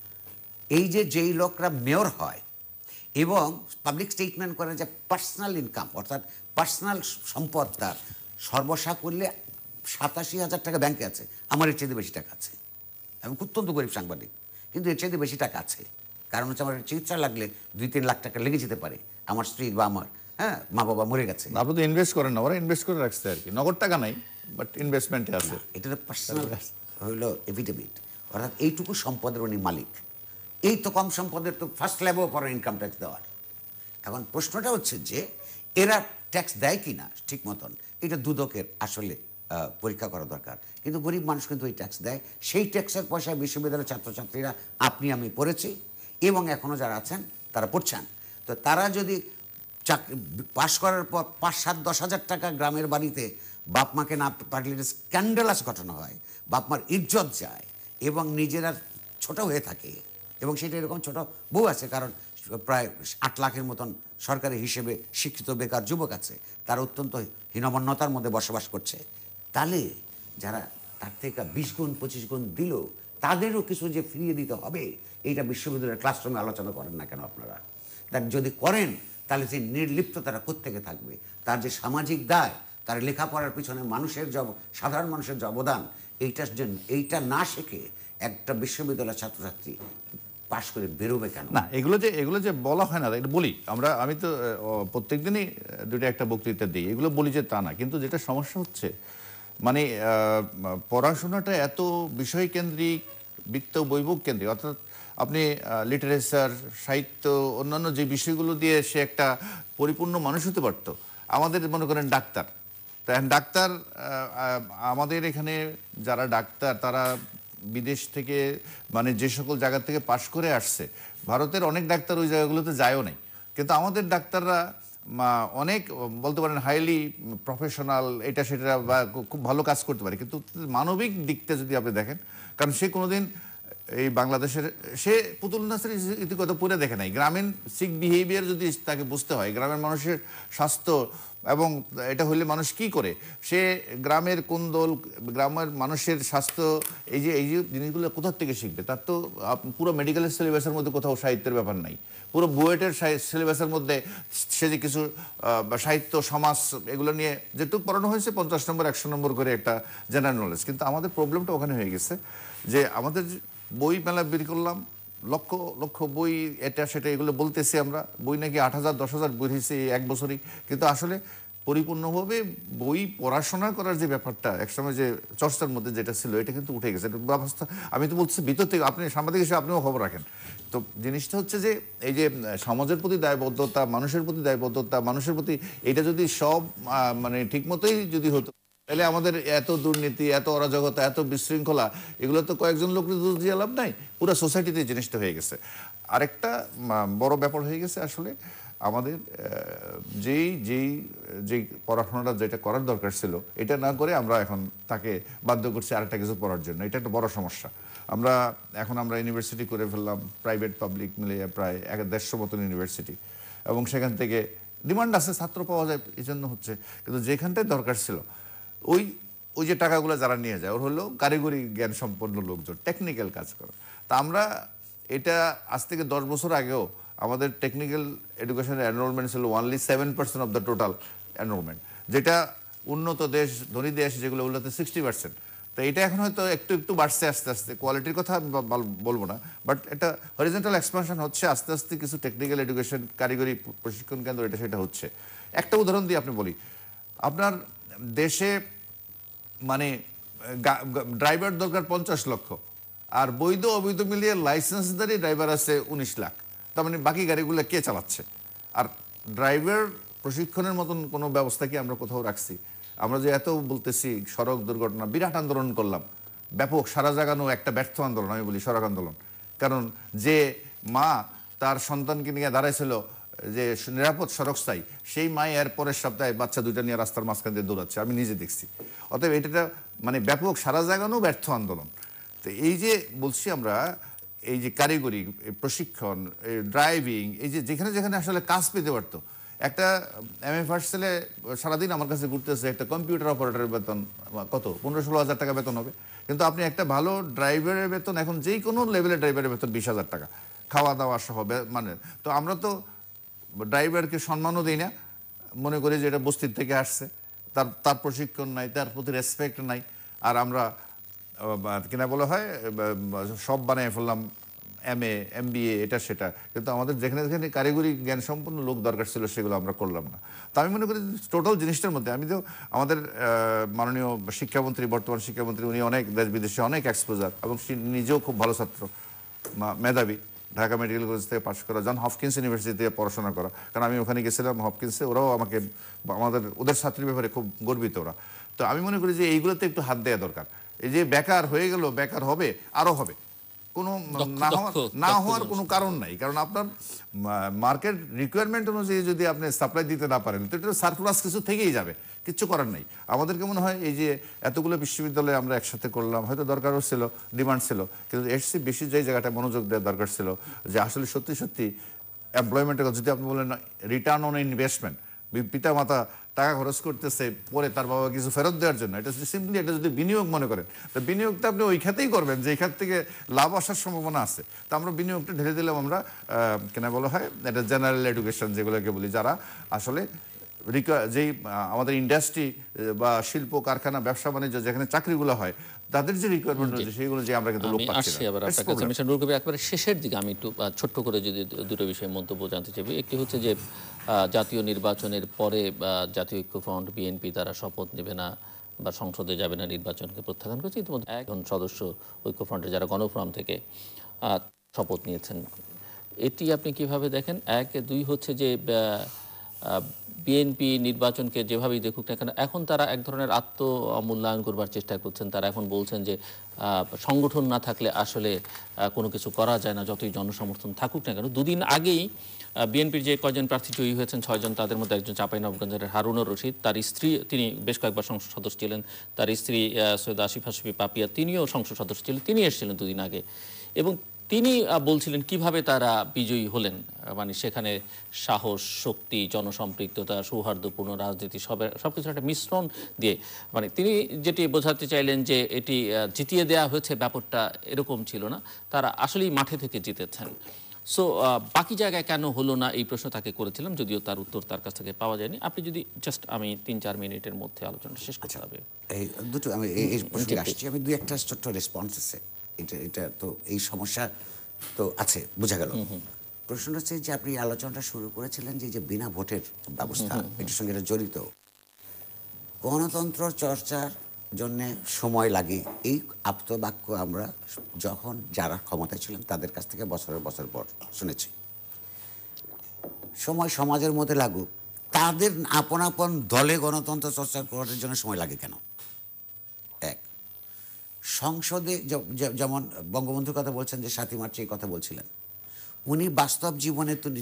এই যে যেই লোকরা মেয়র হয় এবং পাবলিক স্টেটমেন্ট করে যে পার্সোনাল ইনকাম অর্থাৎ পার্সোনাল সম্পদ তার সর্বসা করলে সাতাশি হাজার টাকা ব্যাংকে আছে, আমার এর চেয়ে বেশি টাকা আছে, আমি অত্যন্ত গরিব সাংবাদিক, কিন্তু এর চেয়ে বেশি টাকা আছে। কারণ হচ্ছে আমার চিকিৎসা লাগলে দুই তিন লাখ টাকা লেগে যেতে পারে, আমার স্ত্রী বা আমার হ্যাঁ মা বাবা মরে গেছে। আপনি তো ইনভেস্ট করেন না, ওরা ইনভেস্ট করে রাখছে আর কি, নগদ টাকা নাই বাট ইনভেস্টমেন্টে আছে। এটা তো পার্সোনাল হইল এফিডেভিট, অর্থাৎ এইটুকু সম্পদের উনি মালিক। এই তো কম সম্পদের তো ফার্স্ট লেভেল পরে ইনকাম ট্যাক্স দেওয়ার। এখন প্রশ্নটা হচ্ছে যে এরা ট্যাক্স দেয় কি না ঠিক মতন, এটা দুদকের আসলে পরীক্ষা করা দরকার। কিন্তু গরিব মানুষ কিন্তু ওই ট্যাক্স দেয়, সেই ট্যাক্সের পয়সায় বিশ্ববিদ্যালয়ের ছাত্রছাত্রীরা, আপনি আমি পড়েছি এবং এখনও যারা আছেন তারা পড়ছেন। তো তারা যদি চাকরি পাশ করার পর পাঁচ সাত দশ হাজার টাকা গ্রামের বাড়িতে বাপ মাকে না পাঠালে স্ক্যান্ডালাস ঘটনা হয়, বাপ মার ইজ্জত যায় এবং নিজেরা ছোট হয়ে থাকে। এবং সেটা এরকম ছোট বউ আছে, কারণ প্রায় আট লাখের মতন সরকারি হিসেবে শিক্ষিত বেকার যুবক আছে, তারা অত্যন্ত হীনমন্যতার মধ্যে বসবাস করছে। তাহলে যারা তার থেকে বিশ গুণ পঁচিশ গুণ দিল, তাদেরও কিছু যে ফিরিয়ে দিতে হবে, এইটা বিশ্ববিদ্যালয়ের ক্লাসরুমে আলোচনা করেন না কেন আপনারা? তার যদি করেন তাহলে সেই নির্লিপ্ততারা কোত্থেকে থাকবে? তার যে সামাজিক দায়, তার লেখাপড়ার পিছনে মানুষের যে সাধারণ মানুষের যে অবদান, এইটার জন্য এইটা না শেখে একটা বিশ্ববিদ্যালয়ের ছাত্রছাত্রী পাশ করে বেরোবে কেন? না, এগুলো যে এগুলো যে বলা হয় না, এটা বলি আমরা, আমি তো প্রত্যেক দিনই দুটো একটা বক্তৃতা দিই, এগুলো বলি যে তা না। কিন্তু যেটা সমস্যা হচ্ছে, মানে পড়াশোনাটা এত বিষয়কেন্দ্রিক, বৃত্ত বৈভব কেন্দ্রিক, অর্থাৎ আপনি লিটারেচার, সাহিত্য, অন্যান্য যে বিষয়গুলো দিয়ে সে একটা পরিপূর্ণ মানুষ হতে পারত। আমাদের মনে করেন ডাক্তার, তাই ডাক্তার আমাদের এখানে যারা ডাক্তার তারা বিদেশ থেকে, মানে যে সকল জায়গা থেকে পাশ করে আসছে, ভারতের অনেক ডাক্তার ওই জায়গাগুলোতে যায়ও নাই, কিন্তু আমাদের ডাক্তাররা অনেক বলতে পারেন হাইলি প্রফেশনাল, এটা সেটা বা খুব ভালো কাজ করতে পারে। কিন্তু মানবিক দিকটা যদি আপনি দেখেন, কারণ সে কোনোদিন এই বাংলাদেশের, সে পুতুল নাসের ইতিকথা পড়ে দেখে নাই। গ্রামীণ সিক বিহেভিয়ার যদি তাকে বুঝতে হয়, গ্রামের মানুষের স্বাস্থ্য এবং এটা হলে মানুষ কি করে, সে গ্রামের কোন দল, গ্রামের মানুষের স্বাস্থ্য, এই যে এই যে জিনিসগুলো কোথার থেকে শিখবে? তার তো পুরো মেডিকেলের সিলেবাসের মধ্যে কোথাও সাহিত্যের ব্যাপার নাই। পুরো বুয়েটের সিলেবাসের মধ্যে সে যে কিছু সাহিত্য, সমাজ, এগুলো নিয়ে যেটুকু পড়ানো হয়েছে পঞ্চাশ নম্বর একশো নম্বর করে একটা জেনারেল নলেজ। কিন্তু আমাদের প্রবলেমটা ওখানে হয়ে গেছে যে আমাদের বই মেলা বের করলাম, লক্ষ লক্ষ বই, এটা সেটা এগুলো বলতেছি আমরা, বই নাকি আট হাজার দশ হাজার বই হয়েছে এক বছরই, কিন্তু আসলে পরিপূর্ণভাবে বই পড়াশোনা করার যে ব্যাপারটা একসময় যে চর্চার মধ্যে যেটা ছিল এটা কিন্তু উঠে গেছে। ব্যবস্থা আমি তো বলছি ভিতর থেকে, আপনি সাংবাদিক হিসেবে আপনিও খবর রাখেন, তো জিনিসটা হচ্ছে যে এই যে সমাজের প্রতি দায়বদ্ধতা, মানুষের প্রতি দায়বদ্ধতা, মানুষের প্রতি এটা যদি সব মানে ঠিক মতোই যদি হতো, তাহলে আমাদের এত দুর্নীতি, এত অরাজকতা, এত বিশৃঙ্খলা, এগুলো তো কয়েকজন লোক দিয়ে লাভ নাই, পুরো সোসাইটিতে জিনিসটা হয়ে গেছে। আরেকটা বড় ব্যাপার হয়ে গেছে আসলে আমাদের যেই যেই যেই পড়াশোনাটা যেটা করার দরকার ছিল এটা না করে আমরা এখন তাকে বাধ্য করছি আরেকটা কিছু পড়ার জন্য। এটা একটা বড় সমস্যা। আমরা এখন আমরা ইউনিভার্সিটি করে ফেললাম, প্রাইভেট পাবলিক মিলিয়ে প্রায় এক দেড়শো মতন ইউনিভার্সিটি, এবং সেখান থেকে ডিমান্ড আছে, ছাত্র পাওয়া যায়, এই জন্য হচ্ছে। কিন্তু যেখানটায় দরকার ছিল ওই ওই যে টাকাগুলো যারা নিয়ে যায় ওর হলো কারিগরি জ্ঞান সম্পন্ন লোকজন, টেকনিক্যাল কাজ করে। তা আমরা এটা আজ থেকে দশ বছর আগেও আমাদের টেকনিক্যাল এডুকেশনের এনরোলমেন্ট ছিল only seven percent of the total enrolment, যেটা উন্নত দেশ, ধনী দেশ যেগুলো ওগুলোতে সিক্সটি পার্সেন্ট। তো এটা এখন হয়তো একটু একটু বাড়ছে আস্তে আস্তে, কোয়ালিটির কথা আমি বলবো না, বাট এটা হরিজন্টাল এক্সপানশন হচ্ছে আস্তে আস্তে। কিছু টেকনিক্যাল এডুকেশন, কারিগরি প্রশিক্ষণ কেন্দ্র এটা সেটা হচ্ছে। একটা উদাহরণ দিয়ে আপনি বলি, আপনার দেশে মানে ড্রাইভার দরকার পঞ্চাশ লক্ষ, আর বৈধ অবৈধ মিলিয়ে লাইসেন্সধারী ড্রাইভার আছে উনিশ লাখ। তার মানে বাকি গাড়িগুলো কে চালাচ্ছে? আর ড্রাইভার প্রশিক্ষণের মতন কোনো ব্যবস্থা কি আমরা কোথাও রাখছি? আমরা যে এত বলতেছি সড়ক দুর্ঘটনা, বিরাট আন্দোলন করলাম, ব্যাপক সারা জাগানো একটা ব্যর্থ আন্দোলন, আমি বলি সড়ক আন্দোলন। কারণ যে মা তার সন্তানকে নিয়ে দাঁড়াইছিল যে নিরাপদ সড়ক চাই, সেই মা এর পরের সপ্তাহে বাচ্চা দুইটা নিয়ে রাস্তার মাঝখান দিয়ে দৌড়াচ্ছে, আমি নিজে দেখছি। অতএব এটা মানে ব্যাপক সারা জাগানো ব্যর্থ আন্দোলন। তো এই যে বলছি আমরা, এই যে কারিগরি প্রশিক্ষণ, ড্রাইভিং, এই যে যেখানে যেখানে আসলে কাজ পেতে পারতো, একটা এম এ ফার্স্ট ছেলে সারাদিন আমার কাছে ঘুরতেছে, একটা কম্পিউটার অপারেটরের বেতন কত, পনেরো ষোলো হাজার টাকা বেতন হবে। কিন্তু আপনি একটা ভালো ড্রাইভারের বেতন এখন যেই কোনো লেভেলের ড্রাইভারের বেতন বিশ হাজার টাকা, খাওয়া দাওয়া সহ। মানে তো আমরা তো ড্রাইভারকে সম্মানও দিই না, মনে করি যে এটা বস্তির থেকে আসছে, তার তার প্রশিক্ষণ নাই, তার প্রতি রেসপেক্ট নাই। আর আমরা কিনা বলা হয় সব বানিয়ে ফেললাম, M A M B A এটা সেটা, কিন্তু আমাদের যেখানে যেখানে কারিগরি জ্ঞান সম্পন্ন লোক দরকার ছিল সেগুলো আমরা করলাম না। তো আমি মনে করি টোটাল জিনিসটার মধ্যে আমি তো আমাদের মাননীয় শিক্ষামন্ত্রী, বর্তমান শিক্ষামন্ত্রী, উনি অনেক দেশ বিদেশে অনেক এক্সপোজার, এবং নিজেও খুব ভালো ছাত্র, মেধাবী, ঢাকা মেডিকেল কলেজ থেকে পাশ করা, জন হপকিন্স ইউনিভার্সিটি থেকে পড়াশোনা করা। কারণ আমি ওখানে গেছিলাম হপকিন্সে, ওরাও আমাকে, আমাদের ওদের ছাত্রীর ব্যাপারে খুব গর্বিত ওরা। তো আমি মনে করি যে এইগুলোতে একটু হাত দেওয়া দরকার। এই যে বেকার হয়ে গেল, বেকার হবে, আরও হবে, কোনো না হওয়ার না হওয়ার কোনো কারণ নাই। কারণ আপনার মার্কেট রিকোয়ারমেন্ট অনুযায়ী যদি আপনি সাপ্লাই দিতে না পারেন, তো এটা সারপ্লাস কিছু থেকেই যাবে, কিচ্ছু করার নেই। আমাদেরকে মনে হয় এই যে এতগুলো বিশ্ববিদ্যালয় আমরা একসাথে করলাম, হয়তো দরকারও ছিল, ডিমান্ড ছিল, কিন্তু এর চেয়ে বেশি যে জায়গাটা মনোযোগ দেওয়ার দরকার ছিল, যে আসলে সত্যি সত্যি এমপ্লয়মেন্টের কথা, যদি আপনি বলেন রিটার্ন অন ইনভেস্টমেন্ট, পিতা মাতা টাকা খরচ করতেছে পরে তার বাবা কিছু ফেরত দেওয়ার জন্য, এটা যদি সিম্পলি এটা যদি বিনিয়োগ মনে করেন, তো বিনিয়োগটা আপনি ওই খাতেই করবেন যে খাত থেকে লাভ আসার সম্ভাবনা আছে। তো আমরা বিনিয়োগটা ঢেলে দিলাম আমরা কেনা বলা হয় এটা জেনারেল এডুকেশন যেগুলোকে বলি, যারা আসলে যেই আমাদের ইন্ডাস্ট্রি বা শিল্প কারখানা, ব্যবসা বাণিজ্য যেখানে চাকরিগুলো হয়, তাদের যে রিকোয়ারমেন্ট রয়েছে সেগুলো যে আমরা কিন্তু লোক পাচ্ছি না। আবার আপনার কাছে মিস্টার নুরুল কবির, একবারে শেষের দিকে আমি একটু ছোট্ট করে যদি দুটো বিষয়ে মন্তব্য জানতে চাই। একটি হচ্ছে যে জাতীয় নির্বাচনের পরে জাতীয় ঐক্যফ্রন্ট বিএনপি তারা শপথ নেবে না বা সংসদে যাবে না, নির্বাচনকে প্রত্যাখ্যান করেছে। ইতিমধ্যে একজন সদস্য ঐক্যফ্রন্টের যারা গণফোরাম থেকে শপথ নিয়েছেন, এটি আপনি কিভাবে দেখেন? এক, দুই হচ্ছে যে বিএনপি নির্বাচনকে যেভাবেই দেখুক না কেন, এখন তারা এক ধরনের আত্মমূল্যায়ন করবার চেষ্টা করছেন। তারা এখন বলছেন যে সংগঠন না থাকলে আসলে কোনো কিছু করা যায় না, যতই জনসমর্থন থাকুক না কেন। দুদিন আগেই বিএনপির যে কয়জন প্রার্থী জয়ী হয়েছেন ছয়জন, তাদের মধ্যে একজন চাঁপাইনবাবগঞ্জের হারুনুর রশিদ, তার স্ত্রী, তিনি বেশ কয়েকবার সংসদ সদস্য ছিলেন, তার স্ত্রী সৈয়দ আসিফ হাসিফি পাপিয়া, তিনিও সংসদ সদস্য ছিলেন, তিনি এসেছিলেন দুদিন আগে, এবং তিনি বলছিলেন কিভাবে তারা বিজয়ী হলেন। মানে সেখানে সাহস, শক্তি, জনসম্পৃক্ততা, সৌহার্দ্যপূর্ণ রাজনীতি, সবের সব কিছুর একটা মিশ্রণ দিয়ে, মানে তিনি যেটি বোঝাতে চাইলেন যে এটি জিতিয়ে দেওয়া হয়েছে, ব্যাপারটা এরকম ছিল না, তারা আসলেই মাঠে থেকে জিতেছেন। সো বাকি জায়গায় কেন হলো না, এই প্রশ্ন তাকে করেছিলাম, যদিও তার উত্তর তার কাছ থেকে পাওয়া যায়নি। আপনি যদি জাস্ট, আমি তিন চার মিনিটের মধ্যে আলোচনাটা শেষ করতে হবে। এই দুটো আমি এই প্রশ্নে আসছি, আমি দুই একটা ছোট্ট রেসপন্স আছে। এটা এটা তো এই সমস্যা তো আছে, বোঝা গেল। প্রশ্ন হচ্ছে যে আপনি আলোচনাটা শুরু করেছিলেন যে যে বিনা ভোটের ব্যবস্থা, এটার সঙ্গে এটা জড়িত। গণতন্ত্র চর্চার জন্যে সময় লাগে, এই আপ্তবাক্য আমরা যখন যারা ক্ষমতায় ছিলেন তাদের কাছ থেকে বছরের বছর পর শুনেছি। সময় সমাজের মধ্যে লাগুক, তাদের আপন আপন দলে গণতন্ত্র চর্চা করার জন্য সময় লাগে কেন? এক, সংসদে যেমন বঙ্গবন্ধুর কথা বলছেন, যে সাতই মার্চে এই কথা বলছিলেন, উনি বাস্তব জীবনে তো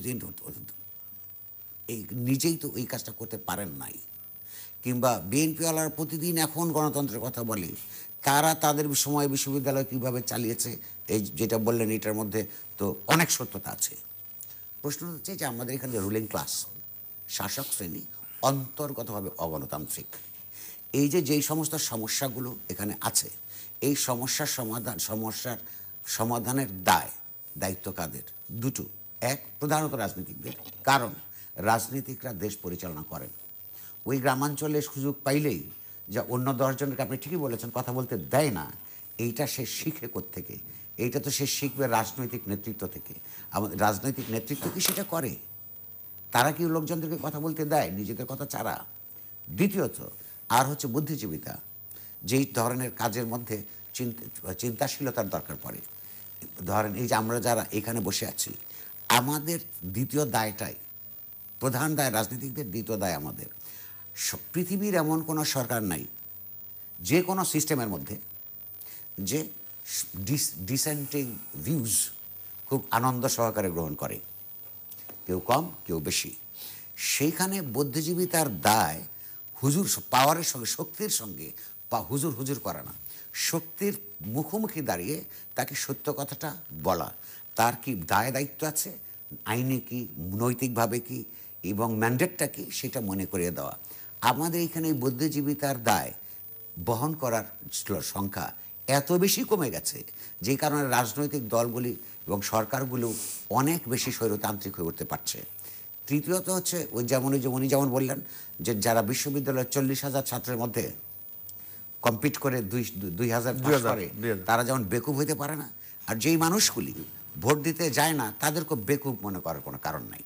এই নিজেই তো এই কাজটা করতে পারেন নাই। কিংবা বিএনপিওয়ালারা প্রতিদিন এখন গণতন্ত্রের কথা বলে, তারা তাদের সময় বিশ্ববিদ্যালয় কীভাবে চালিয়েছে, এই যেটা বললেন এটার মধ্যে তো অনেক সত্যতা আছে। প্রশ্ন হচ্ছে যে আমাদের এখানে রুলিং ক্লাস, শাসক শ্রেণী অন্তর্গতভাবে অগণতান্ত্রিক। এই যে যেই সমস্ত সমস্যাগুলো এখানে আছে, এই সমস্যার সমাধান সমস্যার সমাধানের দায় দায়িত্ব কাদের? দুটো। এক, প্রধানত রাজনীতিকদের, কারণ রাজনীতিকরা দেশ পরিচালনা করেন। ওই গ্রামাঞ্চলে সুযোগ পাইলেই যা অন্য দশজনকে, আপনি ঠিকই বলেছেন, কথা বলতে দেয় না, এইটা সে শিখে কোত্থেকে? এইটা তো সে শিখবে রাজনৈতিক নেতৃত্ব থেকে। আমাদের রাজনৈতিক নেতৃত্ব কি সেটা করে? তারা কি লোকজনদেরকে কথা বলতে দেয়? নিজেদের কথা ছাড়া। দ্বিতীয়ত, আর হচ্ছে বুদ্ধিজীবিতা, যেই ধরনের কাজের মধ্যে চিন্তাশীলতার দরকার পড়ে। ধরেন এই যে আমরা যারা এখানে বসে আছি, আমাদের দ্বিতীয় দায়টাই, প্রধান দায় রাজনীতিকদের, দ্বিতীয় দায় আমাদের। পৃথিবীর এমন কোনো সরকার নাই যে কোনো সিস্টেমের মধ্যে যে ডিসেন্টিং ভিউজ খুব আনন্দ সহকারে গ্রহণ করে, কেউ কম কেউ বেশি। সেইখানে বুদ্ধিজীবিতার দায় হুজুর পাওয়ারের সঙ্গে, শক্তির সঙ্গে বা হুজুর হুজুর করা না, শক্তির মুখোমুখি দাঁড়িয়ে তাকে সত্য কথাটা বলা। তার কি দায় দায়িত্ব আছে, আইনে কি, নৈতিকভাবে কি, এবং ম্যান্ডেটটা কি, সেটা মনে করিয়ে দেওয়া। আমাদের এখানে বুদ্ধিজীবিতার দায় বহন করার সংখ্যা এত বেশি কমে গেছে, যে কারণে রাজনৈতিক দলগুলি এবং সরকারগুলো অনেক বেশি স্বৈরতান্ত্রিক হয়ে উঠতে পারছে। তৃতীয়ত হচ্ছে ওই যেমন ওই যে উনি যেমন বললেন যে যারা বিশ্ববিদ্যালয়ের চল্লিশ হাজার ছাত্রের মধ্যে কম্পিট করে দুই দুই হাজার পাস করে, তারা যেমন বেকুব হইতে পারে না, আর যেই মানুষগুলি ভোট দিতে যায় না তাদেরকে বেকুব মনে করার কোনো কারণ নাই।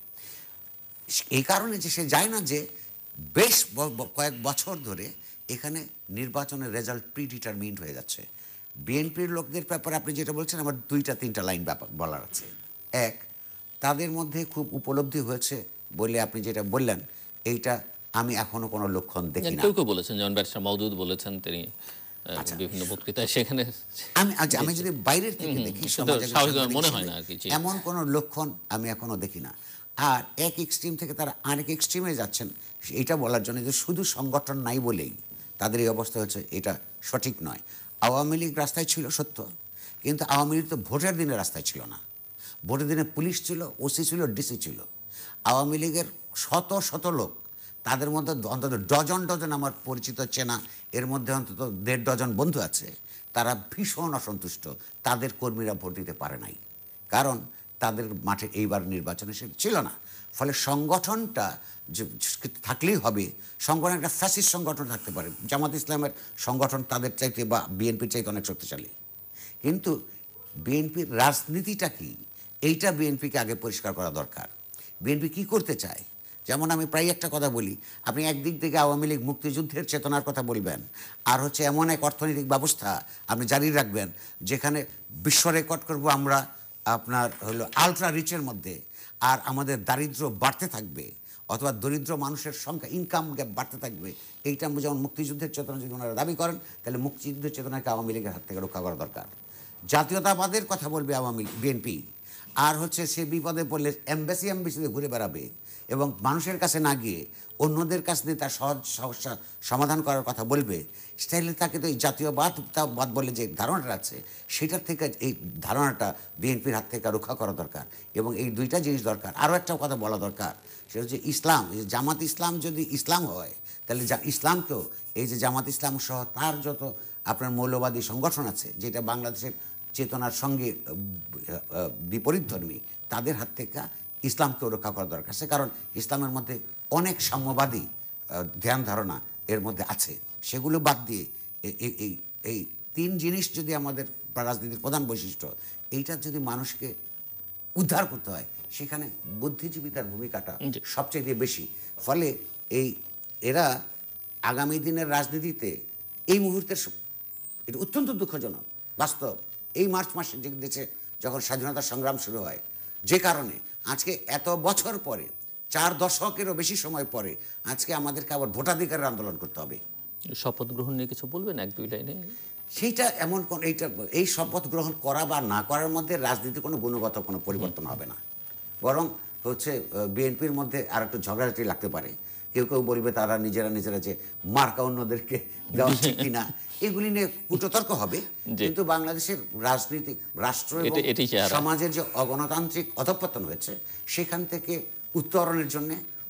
এই কারণে যে সে যায় না যে বেশ কয়েক বছর ধরে এখানে নির্বাচনের রেজাল্ট প্রিডিটারমিন্ড হয়ে যাচ্ছে। বিএনপির লোকদের ব্যাপারে আপনি যেটা বলছেন, আমার দুইটা তিনটা লাইন ব্যাপার বলার আছে। এক, তাদের মধ্যে খুব উপলব্ধি হয়েছে বলে আপনি যেটা বললেন, এইটা আমি এখনো কোনো লক্ষণ দেখি না। কেউ কেউ বলেছেন, যেমন ব্যারিস্টার মওদুদ বলেছেন, তিনি বিভিন্ন বক্তৃতায় সেখানে। আমি আমি যদি বাইরের থেকে দেখি, মনে হয় না আর কি, এমন কোনো লক্ষণ আমি এখনো দেখি না। আর এক এক্সট্রিম থেকে তারা আরেক এক্সট্রিমে যাচ্ছেন, এটা বলার জন্য যে শুধু সংগঠন নাই বলেই তাদের এই অবস্থা হচ্ছে, এটা সঠিক নয়। আওয়ামী লীগ রাস্তায় ছিল সত্য, কিন্তু আওয়ামী লীগ তো ভোটের দিনে রাস্তায় ছিল না। ভোটের দিনে পুলিশ ছিল, ওসি ছিল, ডিসি ছিল। আওয়ামী লীগের শত শত লোক, তাদের মধ্যে অন্তত ডজন ডজন আমার পরিচিত চেনা, এর মধ্যে অন্তত দেড় ডজন বন্ধু আছে, তারা ভীষণ অসন্তুষ্ট, তাদের কর্মীরা ভোট দিতে পারে নাই, কারণ তাদের মাঠে এইবার নির্বাচনে সে ছিল না। ফলে সংগঠনটা যে থাকলেই হবে, সংগঠন একটা ফ্যাসিস্ট সংগঠন থাকতে পারে, জামাত ইসলামের সংগঠন তাদের চাইতে বা বিএনপির চাইতে অনেক শক্তিশালী, কিন্তু বিএনপির রাজনীতিটা কি, এইটা বিএনপিকে আগে পরিষ্কার করা দরকার। বিএনপি কি করতে চায়? যেমন আমি প্রায় একটা কথা বলি, আপনি একদিক থেকে আওয়ামী লীগ মুক্তিযুদ্ধের চেতনার কথা বলবেন, আর হচ্ছে এমন এক অর্থনৈতিক ব্যবস্থা আপনি জারি রাখবেন যেখানে বিশ্ব রেকর্ড করবো আমরা আপনার হলো আলট্রা রিচের মধ্যে, আর আমাদের দারিদ্র্য বাড়তে থাকবে, অথবা দরিদ্র মানুষের সংখ্যা, ইনকাম গ্যাপ বাড়তে থাকবে। এইটা যেমন মুক্তিযুদ্ধের চেতনা যদি ওনারা দাবি করেন, তাহলে মুক্তিযুদ্ধের চেতনাকে আওয়ামী লীগের হাত থেকে রক্ষা করা দরকার। জাতীয়তাবাদের কথা বলবে আওয়ামী বিএনপি, আর হচ্ছে সে বিপদে পড়লে এমবেসি এমবেসিতে ঘুরে বেড়াবে এবং মানুষের কাছে না গিয়ে অন্যদের কাছ দিয়ে তার সহজ সমস্যা সমাধান করার কথা বলবে। স্টাইলে তাকে তো এই জাতীয়বাদ বাদ বলে যে ধারণাটা আছে, সেটার থেকে এই ধারণাটা বিএনপির হাত থেকে রক্ষা করা দরকার। এবং এই দুইটা জিনিস দরকার। আরও একটা কথা বলা দরকার, সেটা হচ্ছে ইসলাম। জামাত ইসলাম যদি ইসলাম হয়, তাহলে ইসলামকেও এই যে জামাত ইসলাম সহ তার যত আপনার মৌলবাদী সংগঠন আছে, যেটা বাংলাদেশের চেতনার সঙ্গে বিপরীত ধর্মী, তাদের হাত থেকে ইসলামকেও রক্ষা করা দরকার। সে কারণ ইসলামের মধ্যে অনেক সাম্যবাদী ধ্যান ধারণা এর মধ্যে আছে, সেগুলো বাদ দিয়ে এই এই তিন জিনিস যদি আমাদের রাজনীতির প্রধান বৈশিষ্ট্য, এইটা যদি মানুষকে উদ্ধার করতে হয়, সেখানে বুদ্ধিজীবিতার ভূমিকাটা সবচেয়ে বেশি। ফলে এই এরা আগামী দিনের রাজনীতিতে এই মুহূর্তের স- এটা অত্যন্ত দুঃখজনক বাস্তব। এই মার্চ মাসে যে দেশে যখন স্বাধীনতা সংগ্রাম শুরু হয়, যে কারণে আজকে এত বছর পরে, চার দশকেরও বেশি সময় পরে আজকে আমাদেরকে আবার ভোটাধিকারের আন্দোলন করতে হবে। শপথ গ্রহণ নিয়ে কিছু বলবেন এক দুই লাইনে? সেইটা এমন কোন এইটা এই শপথ গ্রহণ করা বা না করার মধ্যে রাজনীতি কোনো গুণগত কোনো পরিবর্তন হবে না, বরং হচ্ছে বিএনপির মধ্যে আর একটু ঝগড়াঝাটি লাগতে পারে। কেউ কেউ বলবে তারা নিজেরা নিজেরা যে মার্কা অন্যদেরকে দেওয়া ঠিক কিনা, এগুলি নিয়ে কুটতর্ক হবে। কিন্তু বাংলাদেশের রাজনীতিক রাষ্ট্র এবং এটা- এটাই চেহারা। সমাজের যে অগণতান্ত্রিক অধঃপতন হয়েছে সেখান থেকে উত্তরণের জন্য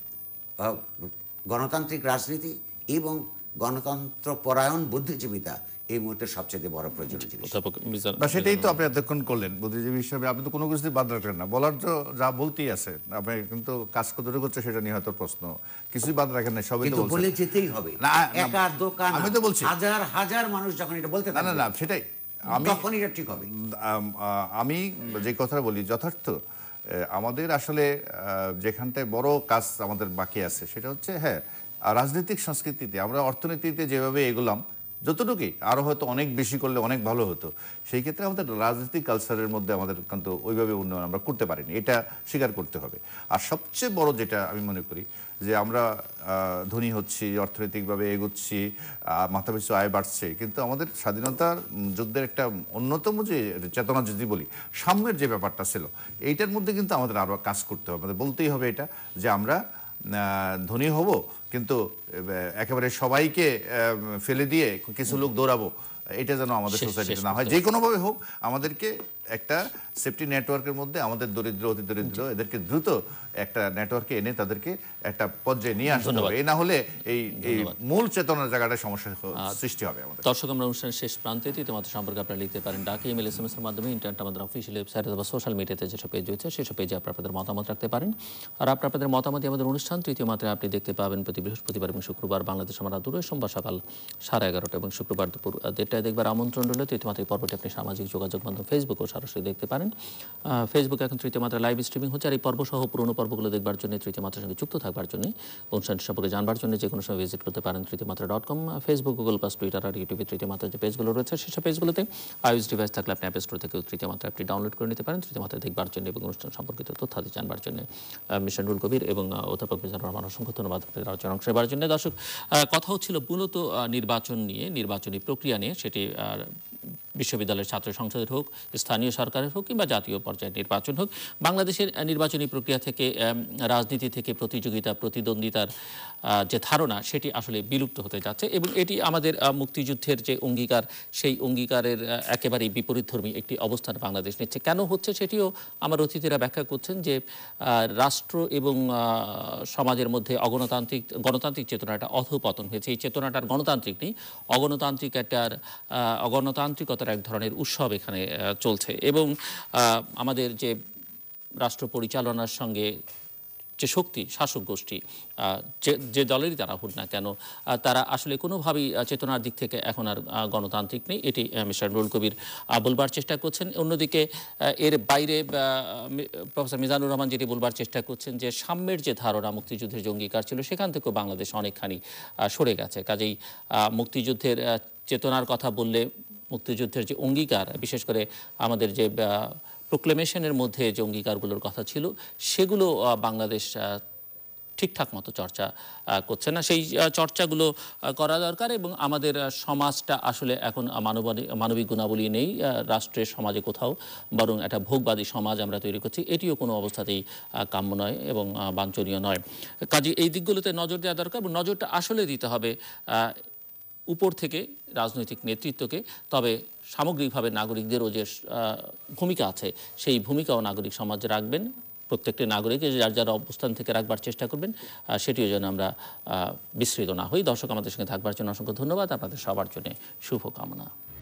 গণতান্ত্রিক রাজনীতি এবং গণতন্ত্র পরায়ণ বুদ্ধিজীবিতা এই মুহূর্তে সবচেয়ে বড় প্রয়োজনীয় জিনিস। অধ্যাপক মিজান- বা সেটাই তো আপনি এতক্ষণ করলেন বুদ্ধিজীবী হিসাবে, আপনি তো কোনো কিছুতে বাদ রাখলেন না, বলার তো যা বলতেই আছে, আপনি কিন্তু কাজ কতটুকু করছে সেটা নিয়ে হয়তো প্রশ্ন, কিছুই বাদ রাখেন না, সবই তো কিন্তু বলছেন। বলে যেতেই হবে, না, না, একা দোকান আমি তো বলছি। হাজার হাজার মানুষ যখন এটা বলতে না না থাকবে, না সেটাই আমি তখন এটা ঠিক হবে। আম, আ, আমি যে কথাটা বলি যথার্থ। এ, আমাদের আসলে আ, যেখানটায় বড় কাজ আমাদের বাকি আছে সেটা হচ্ছে হ্যাঁ রাজনৈতিক সংস্কৃতিতে আমরা অর্থনীতিতে যেভাবে এগোলাম যতটুকুই, আরো হয়তো অনেক বেশি করলে অনেক ভালো হতো। সেই ক্ষেত্রে আমাদের রাজনৈতিক কালচারের মধ্যে আমাদের কিন্তু ওইভাবে উন্নয়ন আমরা করতে পারিনি, এটা স্বীকার করতে হবে। আর সবচেয়ে বড় যেটা আমি মনে করি যে আমরা আহ, ধনী হচ্ছি, অর্থনৈতিকভাবে এগোচ্ছি, আহ, মাথাপিছু আয় বাড়ছে, কিন্তু আমাদের স্বাধীনতার উম, যুদ্ধের একটা অন্যতম যে চেতনা যদি বলি সাম্যের যে ব্যাপারটা ছিল, এইটার মধ্যে কিন্তু আমাদের আরো কাজ করতে হবে। আমাদের বলতেই হবে এটা যে আমরা আহ, ধনী হব কিন্তু আহ, একেবারে সবাইকে আহ, ফেলে দিয়ে কিছু লোক দৌড়াবো, এটা যেন আমাদের শেষ- সোসাইটিতে শেষ না হয়। করতে যে কোনোভাবে হোক আমাদেরকে একটা সেফটি নেটওয়ার্কের মধ্যে আমাদের দরিদ্র অতি দরিদ্র এদেরকে দ্রুত একটা নেটওয়ার্কে এনে তাদেরকে একটা পর্যায়ে নিয়ে আসতে ধন্যবাদ। হবে। এই না হলে এই এই ধন্যবাদ। মূল চেতনার জায়গাটা সমস্যা হ- সৃষ্টি হবে আমাদের। দর্শক, আমরা অনুষ্ঠানের শেষ প্রান্তে তোমাদের সম্পর্কে আপনারা লিখতে পারেন ডাকে, ইমেল, এস এম এস এর মাধ্যমে, ইন্টারনেট আমাদের অফিসিয়াল ওয়েবসাইট অথবা সোশ্যাল মিডিয়াতে যেসব পেজ রয়েছে সেসব পেজে আপনারা আপনাদের মতামত রাখতে পারেন। আর আপনারা আপনাদের মতামতই আমাদের অনুষ্ঠান তৃতীয় মাত্রায় আপনি দেখতে পাবেন প্রতি বৃহস্পতিবার এবং শুক্রবার বাংলাদেশ আমার দূরে, সোমবার সকাল সাড়ে এগারোটা এবং শুক্রবার দুপুর দেড়টায় দেখবার আমন্ত্রণ রইল। তৃতীয় মাত্রায় পর্বটি আপনি সামাজিক যোগাযোগ মাধ্যম ফেসবুকেও সরাসরি দেখতে পারেন। ফেসবুকে এখন তৃতীয় মাত্রা লাইভ স্ট্রিমিং হচ্ছে। আর এই পর্ব সহ পুরোনো পর্বগুলো দেখবার জন্য, তৃতীয় মাত্রার সঙ্গে যুক্ত থাকবার জন্য, অনুষ্ঠানটি সম্পর্কে জানবার জন্য যে কোনো সময় ভিজিট করতে পারেন তৃতীয় মাত্রা dot com. Facebook, Google plus, Twitter আর ইউটিউবে তৃতীয় মাত্রার যে পেজগুলো রয়েছে সেসব পেজগুলোতে আইওএস ডিভাইস থাকলে আপনি অ্যাপ স্টোর থেকে তৃতীয় মাত্রা অ্যাপটি ডাউনলোড করে নিতে পারেন তৃতীয় মাত্রা দেখবার জন্য এবং অনুষ্ঠান সম্পর্কিত তথ্যাদি জানবার জন্য। মিস্টার নুরুল কবির এবং আহ, অধ্যাপক মিজানুর রহমান, অসংখ্য ধন্যবাদ আপনাদের আলোচনা অংশ নেবার জন্য। দর্শক, আহ, কথা হচ্ছিল মূলত আহ, নির্বাচন নিয়ে, নির্বাচনী প্রক্রিয়া নিয়ে, সেটি আর বিশ্ববিদ্যালয়ের ছাত্র সংসদের হোক, স্থানীয় সরকারের হোক কিংবা জাতীয় পর্যায়ের নির্বাচন হোক, বাংলাদেশের নির্বাচনী প্রক্রিয়া থেকে, রাজনীতি থেকে প্রতিযোগিতা প্রতিদ্বন্দ্বিতার যে ধারণা সেটি আসলে বিলুপ্ত হতে যাচ্ছে এবং এটি আমাদের মুক্তিযুদ্ধের যে অঙ্গীকার সেই অঙ্গীকারের একেবারেই বিপরীতধর্মী একটি অবস্থান বাংলাদেশ নিচ্ছে। কেন হচ্ছে সেটিও আমার অতিথিরা ব্যাখ্যা করছেন যে রাষ্ট্র এবং সমাজের মধ্যে অগণতান্ত্রিক গণতান্ত্রিক চেতনাটা অধঃপতন হয়েছে। এই চেতনাটার গণতান্ত্রিক নেই, অগণতান্ত্রিক একটার অগণতান্ত্রিকতার এক ধরনের উৎসব এখানে চলছে এবং আমাদের যে রাষ্ট্র পরিচালনার সঙ্গে যে শক্তি, শাসক গোষ্ঠী, যে যে দলেরই তারা হোক না কেন, তারা আসলে কোনোভাবেই চেতনার দিক থেকে এখন আর গণতান্ত্রিক নেই। এটি মিস্টার নুরুল কবির বলবার চেষ্টা করছেন। অন্যদিকে এর বাইরে প্রফেসর মিজানুর রহমান যেটি বলবার চেষ্টা করছেন যে সাম্যের যে ধারণা, মুক্তিযুদ্ধের যে অঙ্গীকার ছিল সেখান থেকেও বাংলাদেশ অনেকখানি সরে গেছে। কাজেই মুক্তিযুদ্ধের চেতনার কথা বললে মুক্তিযুদ্ধের যে অঙ্গীকার, বিশেষ করে আমাদের যে প্রোক্লেমেশনের মধ্যে যে অঙ্গীকারগুলোর কথা ছিল সেগুলো বাংলাদেশ ঠিকঠাক মতো চর্চা করছে না। সেই চর্চাগুলো করা দরকার এবং আমাদের সমাজটা আসলে এখন মানবাধিক মানবিক গুণাবলী নেই রাষ্ট্রের সমাজে কোথাও, বরং একটা ভোগবাদী সমাজ আমরা তৈরি করছি। এটিও কোনো অবস্থাতেই কাম্য নয় এবং বাঞ্ছনীয় নয়। কাজে এই দিকগুলোতে নজর দেওয়া দরকার এবং নজরটা আসলে দিতে হবে উপর থেকে রাজনৈতিক নেতৃত্বকে। তবে সামগ্রিকভাবে নাগরিকদেরও যে ভূমিকা আছে সেই ভূমিকাও নাগরিক সমাজ রাখবেন। প্রত্যেকটি নাগরিক যার যার অবস্থান থেকে রাখবার চেষ্টা করবেন, সেটিও যেন আমরা বিস্মৃত না হই। দর্শক, আমাদের সঙ্গে থাকবার জন্য অসংখ্য ধন্যবাদ। আপনাদের সবার জন্য শুভকামনা।